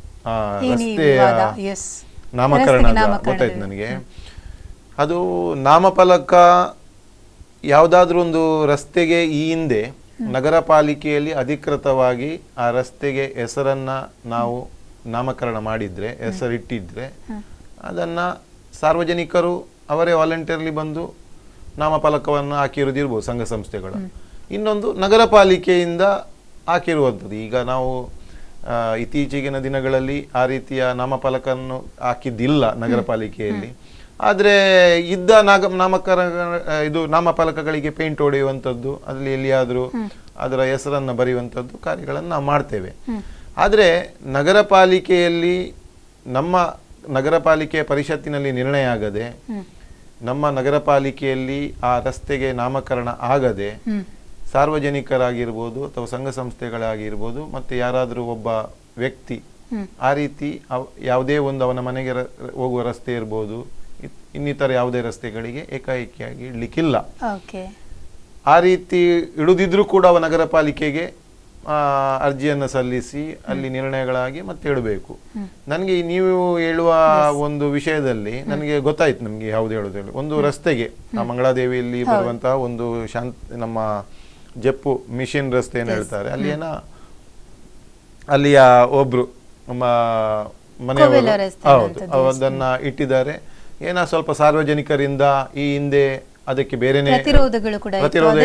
ನಾಮಕರಣ ಗೊತ್ತಾಯ್ತು ನನಗೆ. ಅದು ನಾಮಫಲಕ ಯಾವುದಾದ್ರೂ ಒಂದು ರಸ್ತೆಗೆ ಈ ಹಿಂದೆ ನಗರ ಪಾಲಿಕೆಯಲ್ಲಿ ಅಧಿಕೃತವಾಗಿ ಆ ರಸ್ತೆಗೆ ಹೆಸರನ್ನ ನಾವು ನಾಮಕರಣ ಮಾಡಿದ್ರೆ, ಹೆಸರಿಟ್ಟಿದ್ರೆ, ಅದನ್ನ ಸಾರ್ವಜನಿಕರು ಅವರೇ ವಾಲಂಟಿಯರ್ಲಿ ಬಂದು ನಾಮಫಲಕವನ್ನು ಹಾಕಿರುವುದಿರ್ಬೋದು ಸಂಘ ಸಂಸ್ಥೆಗಳು. ಇನ್ನೊಂದು ನಗರ ಪಾಲಿಕೆಯಿಂದ ಹಾಕಿರುವಂಥದ್ದು. ಈಗ ನಾವು ಇತ್ತೀಚೆಗಿನ ದಿನಗಳಲ್ಲಿ ಆ ರೀತಿಯ ನಾಮಫಲಕವನ್ನು ಹಾಕಿದ್ದಿಲ್ಲ ನಗರ ಪಾಲಿಕೆಯಲ್ಲಿ. ಆದರೆ ಇದ್ದ ನಾಗ ನಾಮಕರಣ ಇದು ನಾಮಫಲಕಗಳಿಗೆ ಪೇಂಟ್ ಹೊಡೆಯುವಂಥದ್ದು, ಅದರಲ್ಲಿ ಎಲ್ಲಿಯಾದರೂ ಅದರ ಹೆಸರನ್ನು ಬರೆಯುವಂಥದ್ದು ಕಾರ್ಯಗಳನ್ನು ನಾವು ಮಾಡ್ತೇವೆ. ಆದರೆ ನಗರ ಪಾಲಿಕೆಯಲ್ಲಿ ನಮ್ಮ ನಗರ ಪಾಲಿಕೆಯ ಪರಿಷತ್ತಿನಲ್ಲಿ ನಿರ್ಣಯ ಆಗದೆ, ನಮ್ಮ ನಗರ ಪಾಲಿಕೆಯಲ್ಲಿ ಆ ರಸ್ತೆಗೆ ನಾಮಕರಣ ಆಗದೆ ಸಾರ್ವಜನಿಕರಾಗಿರ್ಬೋದು ಅಥವಾ ಸಂಘ ಸಂಸ್ಥೆಗಳಾಗಿರ್ಬೋದು ಮತ್ತೆ ಯಾರಾದರೂ ಒಬ್ಬ ವ್ಯಕ್ತಿ ಆ ರೀತಿ ಯಾವುದೇ ಒಂದು ಅವನ ಮನೆಗೆ ಹೋಗುವ ರಸ್ತೆ ಇರ್ಬೋದು, ಇನ್ನಿತರ ಯಾವುದೇ ರಸ್ತೆಗಳಿಗೆ ಏಕಾಏಕಿಯಾಗಿ ಇಡ್ಲಿಕ್ಕಿಲ್ಲ. ಆ ರೀತಿ ಇಡುದಿದ್ರೂ ಕೂಡ ಅವ ನಗರ ಪಾಲಿಕೆಗೆ ಅರ್ಜಿಯನ್ನು ಸಲ್ಲಿಸಿ ಅಲ್ಲಿ ನಿರ್ಣಯಗಳಾಗಿ ಮತ್ತೆ ಇಡಬೇಕು. ನನಗೆ ನೀವು ಹೇಳುವ ಒಂದು ವಿಷಯದಲ್ಲಿ ನನಗೆ ಗೊತ್ತಾಯ್ತು ನಮ್ಗೆ ಯಾವ್ದು ಹೇಳುದು ಹೇಳಿ. ಒಂದು ರಸ್ತೆಗೆ ಆ ಮಂಗಳಾದೇವಿಯಲ್ಲಿ ಬರುವಂತಹ ಒಂದು ಶಾಂತ ನಮ್ಮ ಜಪ್ಪು ಮಿಷಿನ್ ರಸ್ತೆ ಏನು ಹೇಳ್ತಾರೆ, ಅಲ್ಲಿ ಏನ ಅಲ್ಲಿಯ ಒಬ್ರು ನಮ್ಮ ಮನೆಯವರು ಹೌದು ಅದನ್ನ ಇಟ್ಟಿದ್ದಾರೆ. ಏನ ಸ್ವಲ್ಪ ಸಾರ್ವಜನಿಕರಿಂದ ಈ ಹಿಂದೆ ಅದಕ್ಕೆ ಬೇರೆನೆ ಪ್ರತಿರೋಧ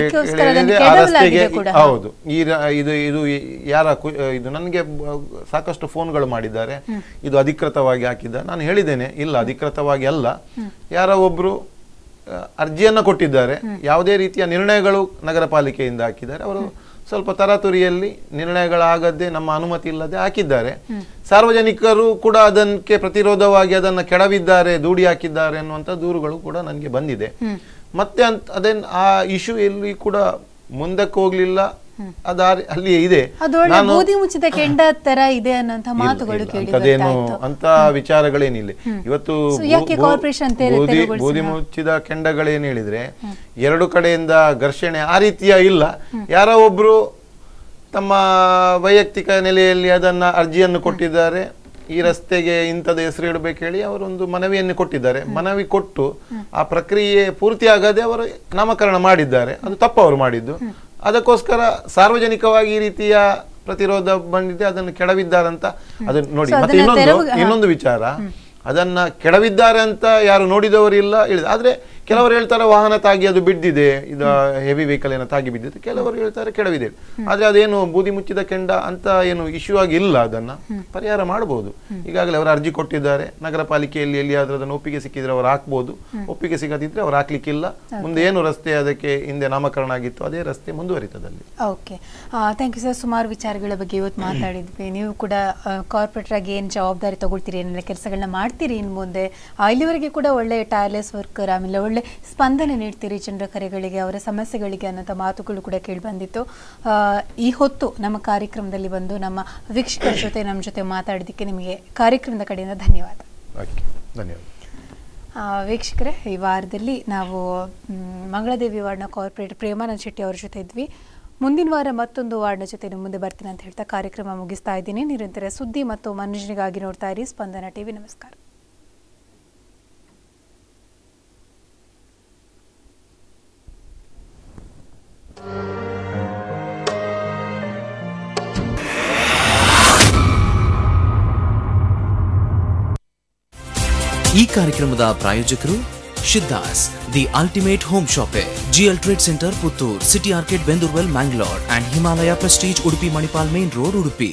ಹೌದು. ಈ ಇದು ಇದು ಯಾರ ಇದು ನನಗೆ ಸಾಕಷ್ಟು ಫೋನ್ಗಳು ಮಾಡಿದ್ದಾರೆ, ಇದು ಅಧಿಕೃತವಾಗಿ ಹಾಕಿದ್ದ. ನಾನು ಹೇಳಿದ್ದೇನೆ ಇಲ್ಲ, ಅಧಿಕೃತವಾಗಿ ಅಲ್ಲ, ಯಾರ ಒಬ್ರು ಅರ್ಜಿಯನ್ನ ಕೊಟ್ಟಿದ್ದಾರೆ, ಯಾವುದೇ ರೀತಿಯ ನಿರ್ಣಯಗಳು ನಗರ ಪಾಲಿಕೆಯಿಂದ ಹಾಕಿದ್ದಾರೆ. ಅವರು ಸ್ವಲ್ಪ ತರಾತುರಿಯಲ್ಲಿ ನಿರ್ಣಯಗಳಾಗದೆ ನಮ್ಮ ಅನುಮತಿ ಇಲ್ಲದೆ ಹಾಕಿದ್ದಾರೆ. ಸಾರ್ವಜನಿಕರು ಕೂಡ ಅದಕ್ಕೆ ಪ್ರತಿರೋಧವಾಗಿ ಅದನ್ನ ಕೆಡವಿದ್ದಾರೆ, ದೂಡಿ ಹಾಕಿದ್ದಾರೆ ಅನ್ನುವಂಥ ದೂರುಗಳು ಕೂಡ ನನಗೆ ಬಂದಿದೆ. ಮತ್ತೆ ಅಂತ ಅದೇನ್ ಆ ಇಶ್ಯೂ ಎಲ್ಲಿ ಕೂಡ ಮುಂದಕ್ಕೆ ಹೋಗ್ಲಿಲ್ಲ, ಅದ ಅಲ್ಲಿಯೇ ಇದೆ. ಬೂದಿ ಮುಚ್ಚಿದ ಕೆಂಡ ತರ ಇದೆ ಅನ್ನೋಂತ ಮಾತುಗಳು ಅದೇನು ಅಂತ ವಿಚಾರಗಳೇನಿಲ್ಲ. ಇವತ್ತು ಬೂದಿ ಬೂದಿ ಮುಚ್ಚಿದ ಕೆಂಡಗಳೇನು ಹೇಳಿದ್ರೆ ಎರಡು ಕಡೆಯಿಂದ ಘರ್ಷಣೆ ಆ ರೀತಿಯ ಇಲ್ಲ. ಯಾರೋ ಒಬ್ರು ತಮ್ಮ ವೈಯಕ್ತಿಕ ನೆಲೆಯಲ್ಲಿ ಅದನ್ನ ಅರ್ಜಿಯನ್ನು ಕೊಟ್ಟಿದ್ದಾರೆ, ಈ ರಸ್ತೆಗೆ ಇಂಥದ್ದು ಹೆಸರು ಇಡಬೇಕು ಹೇಳಿ ಅವರೊಂದು ಮನವಿಯನ್ನು ಕೊಟ್ಟಿದ್ದಾರೆ. ಮನವಿ ಕೊಟ್ಟು ಆ ಪ್ರಕ್ರಿಯೆ ಪೂರ್ತಿ ಆಗದೆ ಅವರು ನಾಮಕರಣ ಮಾಡಿದ್ದಾರೆ. ಅದು ತಪ್ಪು ಅವರು ಮಾಡಿದ್ದು. ಅದಕ್ಕೋಸ್ಕರ ಸಾರ್ವಜನಿಕವಾಗಿ ಈ ರೀತಿಯ ಪ್ರತಿರೋಧ ಬಂದಿದೆ, ಅದನ್ನು ಕೆಡವಿದ್ದಾರಂತ ಅದನ್ನ ನೋಡಿ. ಮತ್ತೆ ಇನ್ನೊಂದು ಇನ್ನೊಂದು ವಿಚಾರ, ಅದನ್ನ ಕೆಡವಿದ್ದಾರೆ ಅಂತ ಯಾರು ನೋಡಿದವರು ಇಲ್ಲ ಹೇಳಿದ. ಆದ್ರೆ ಕೆಲವರು ಹೇಳ್ತಾರೆ ವಾಹನ ತಾಗಿ ಅದು ಬಿದ್ದಿದೆ, ಇದು ಹೆವಿ ವೆಹಿಕಲ್ ಏನೋ ತಾಗಿ ಬಿದ್ದಿದೆ, ಕೆಲವರು ಹೇಳ್ತಾರೆ ಕೆಡವಿದೆ. ಆದ್ರೆ ಅದೇನು ಬೂದಿ ಮುಚ್ಚಿದ ಕೆಂಡ ಅಂತ ಏನು ಇಶ್ಯೂ ಆಗಿ ಇಲ್ಲ, ಅದನ್ನ ಪರಿಹಾರ ಮಾಡಬಹುದು. ಈಗಾಗಲೇ ಅವರು ಅರ್ಜಿ ಕೊಟ್ಟಿದ್ದಾರೆ, ನಗರ ಪಾಲಿಕೆಯಲ್ಲಿ ಎಲ್ಲಿಯಾದ್ರೂ ಅದನ್ನು ಒಪ್ಪಿಗೆ ಸಿಕ್ಕಿದ್ರೆ ಅವರು ಹಾಕ್ಬಹುದು, ಒಪ್ಪಿಗೆ ಸಿಗದಿದ್ರೆ ಅವ್ರು ಹಾಕ್ಲಿಕ್ಕಿಲ್ಲ. ಮುಂದೆ ಏನು ರಸ್ತೆ ಅದಕ್ಕೆ ಹಿಂದೆ ನಾಮಕರಣ ಆಗಿತ್ತು ಅದೇ ರಸ್ತೆ ಮುಂದುವರಿತದಲ್ಲಿ. Okay, thank you sir. ಸುಮಾರು ವಿಚಾರಗಳ ಬಗ್ಗೆ ಇವತ್ತು ಮಾತಾಡಿದ್ವಿ. ನೀವು ಕೂಡ ಕಾರ್ಪೊರೇಟರ್ ಆಗಿ ಏನು ಜವಾಬ್ದಾರಿ ತಗೊಳ್ತೀರಿ, ಏನೆಲ್ಲ ಕೆಲಸಗಳನ್ನ ಮಾಡ್ತೀರಿ ಇನ್ನು ಮುಂದೆ, ಇಲ್ಲಿವರೆಗೆ ಕೂಡ ಒಳ್ಳೆ ಟೈರ್ಲೆಸ್ ವರ್ಕರ್, ಆಮೇಲೆ ಒಳ್ಳೆ ಸ್ಪಂದನೆ ನೀಡ್ತೀರಿ ಜನರ ಕರೆಗಳಿಗೆ, ಅವರ ಸಮಸ್ಯೆಗಳಿಗೆ ಅನ್ನೋಂಥ ಮಾತುಗಳು ಕೂಡ ಕೇಳಿ ಬಂದಿತ್ತು. ಈ ಹೊತ್ತು ನಮ್ಮ ಕಾರ್ಯಕ್ರಮದಲ್ಲಿ ಬಂದು ನಮ್ಮ ವೀಕ್ಷಕರ ಜೊತೆ ನಮ್ಮ ಜೊತೆ ಮಾತಾಡಿದ್ದಕ್ಕೆ ನಿಮಗೆ ಕಾರ್ಯಕ್ರಮದ ಕಡೆಯಿಂದ ಧನ್ಯವಾದ. ಧನ್ಯವಾದ ವೀಕ್ಷಕರೇ. ಈ ವಾರದಲ್ಲಿ ನಾವು ಮಂಗಳಾದೇವಿ ವಾರ್ಡ್ನ ಕಾರ್ಪೊರೇಟರ್ ಪ್ರೇಮಾನಂದ್ ಶೆಟ್ಟಿ ಅವರ ಜೊತೆ ಇದ್ವಿ. ಮುಂದಿನ ವಾರ ಮತ್ತೊಂದು ವಾರ್ಡ್ನ ಜೊತೆ ನಿಮ್ಮ ಮುಂದೆ ಬರ್ತೀನಿ ಅಂತ ಹೇಳ್ತಾ ಕಾರ್ಯಕ್ರಮ ಮುಗಿಸ್ತಾ ಇದ್ದೀನಿ. ನಿರಂತರ ಸುದ್ದಿ ಮತ್ತು ಮನರಂಜನೆಗಾಗಿ ನೋಡ್ತಾ ಇರಿ ಸ್ಪಂದನ ಟಿವಿ. ನಮಸ್ಕಾರ. ಈ ಕಾರ್ಯಕ್ರಮದ ಪ್ರಾಯೋಜಕರು Siddhas the ultimate home shoppe, GL trade centre Puttur, city ಆರ್ಕೆಟ್ Bendurwell Mangalore and Himalaya prestige Udupi Manipal main road Udupi.